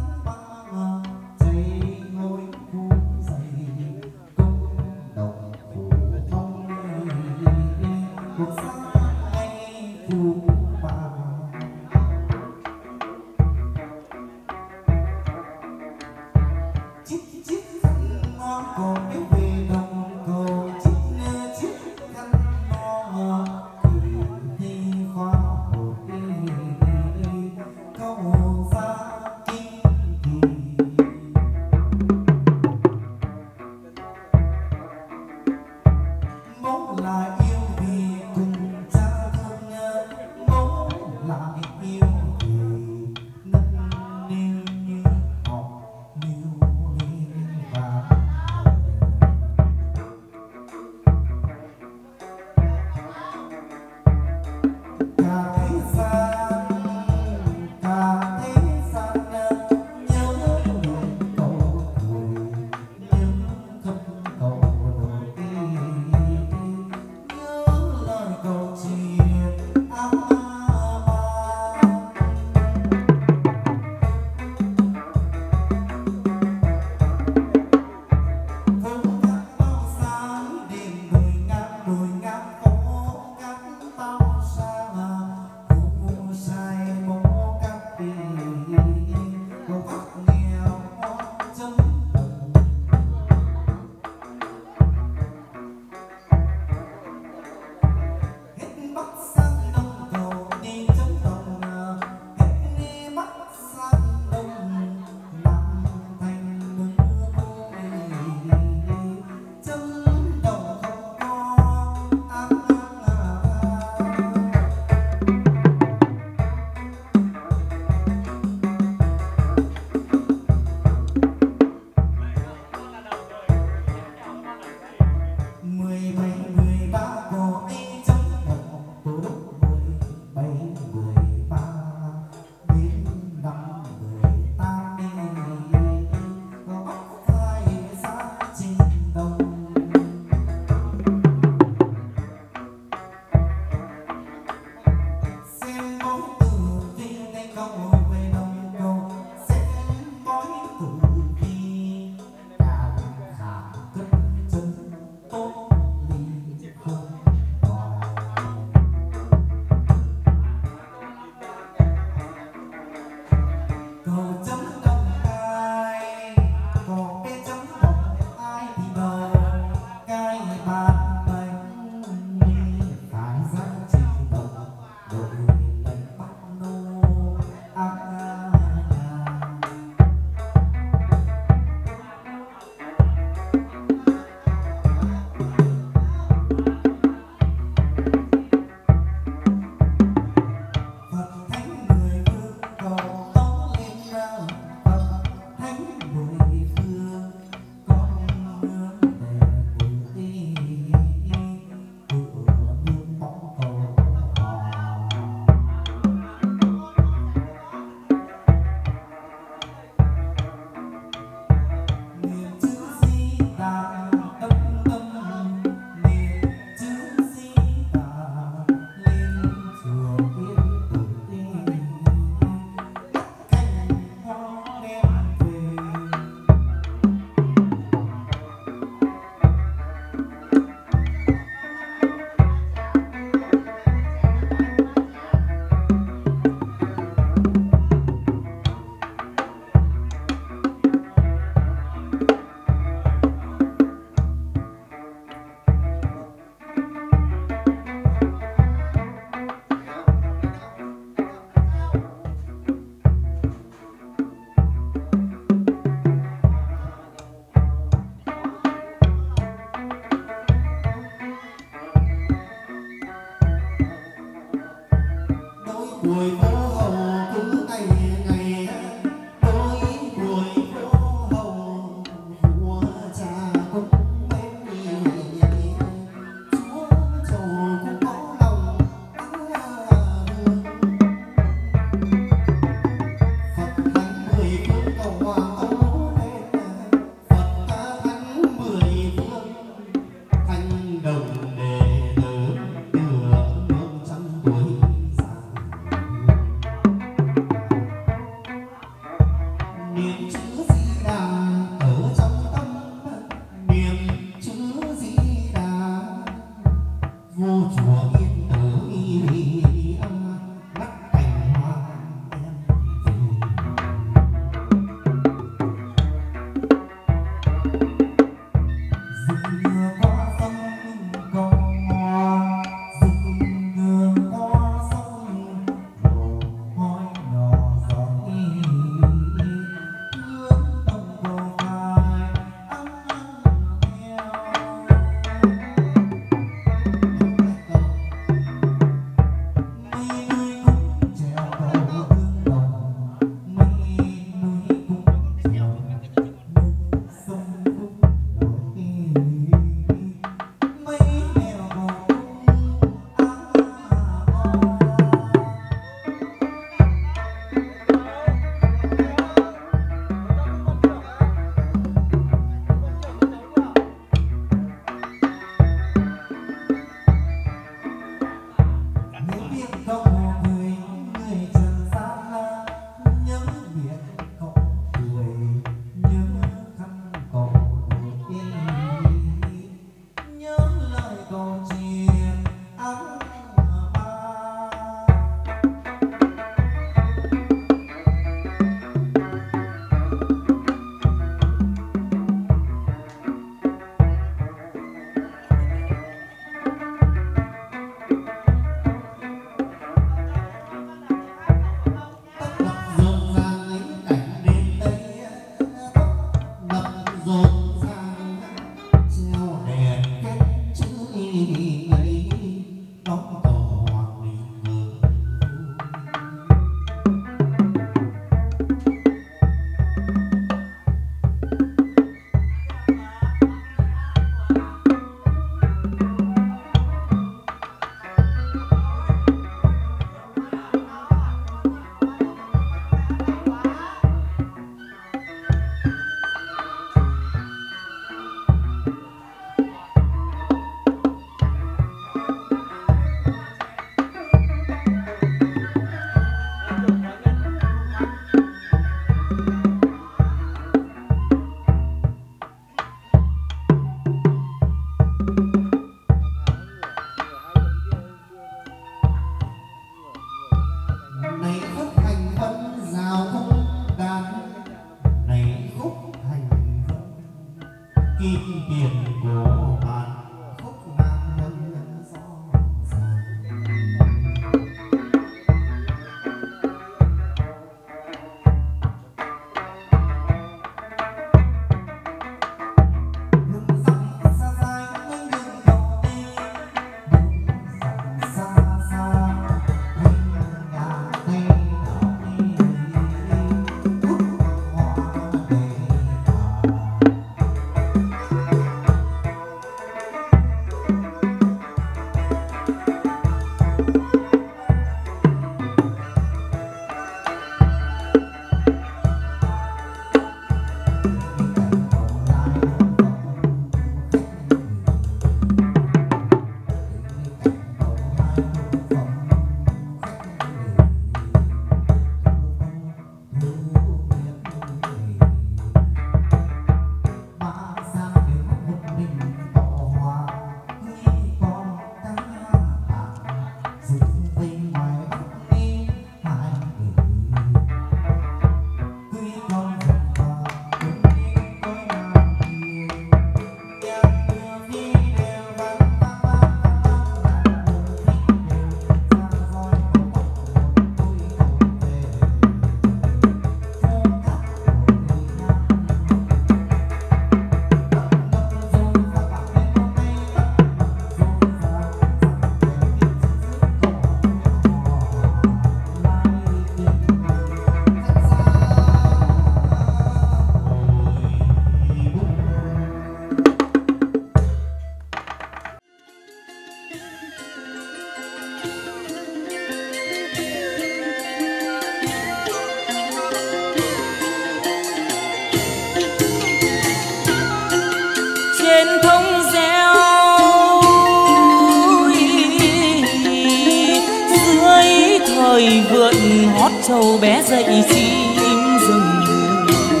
thời vượn hót trâu bé dậy chim rừng.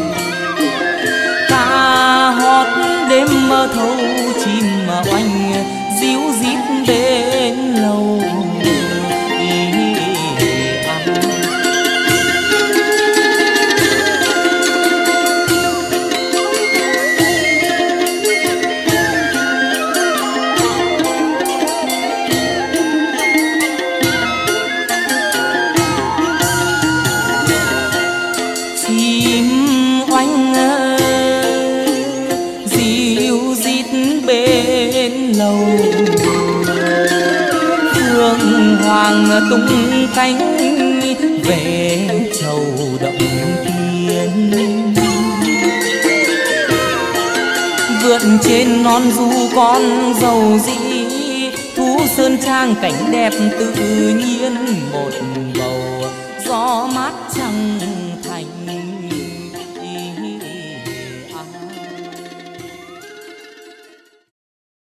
mơ thâu chim oanh díu dít bên lầu. Phương hoàng tung cánh về châu động thiên, vượt trên non du con dầu dĩ, thú sơn trang cảnh đẹp tự nhiên một bầu gió mát trăng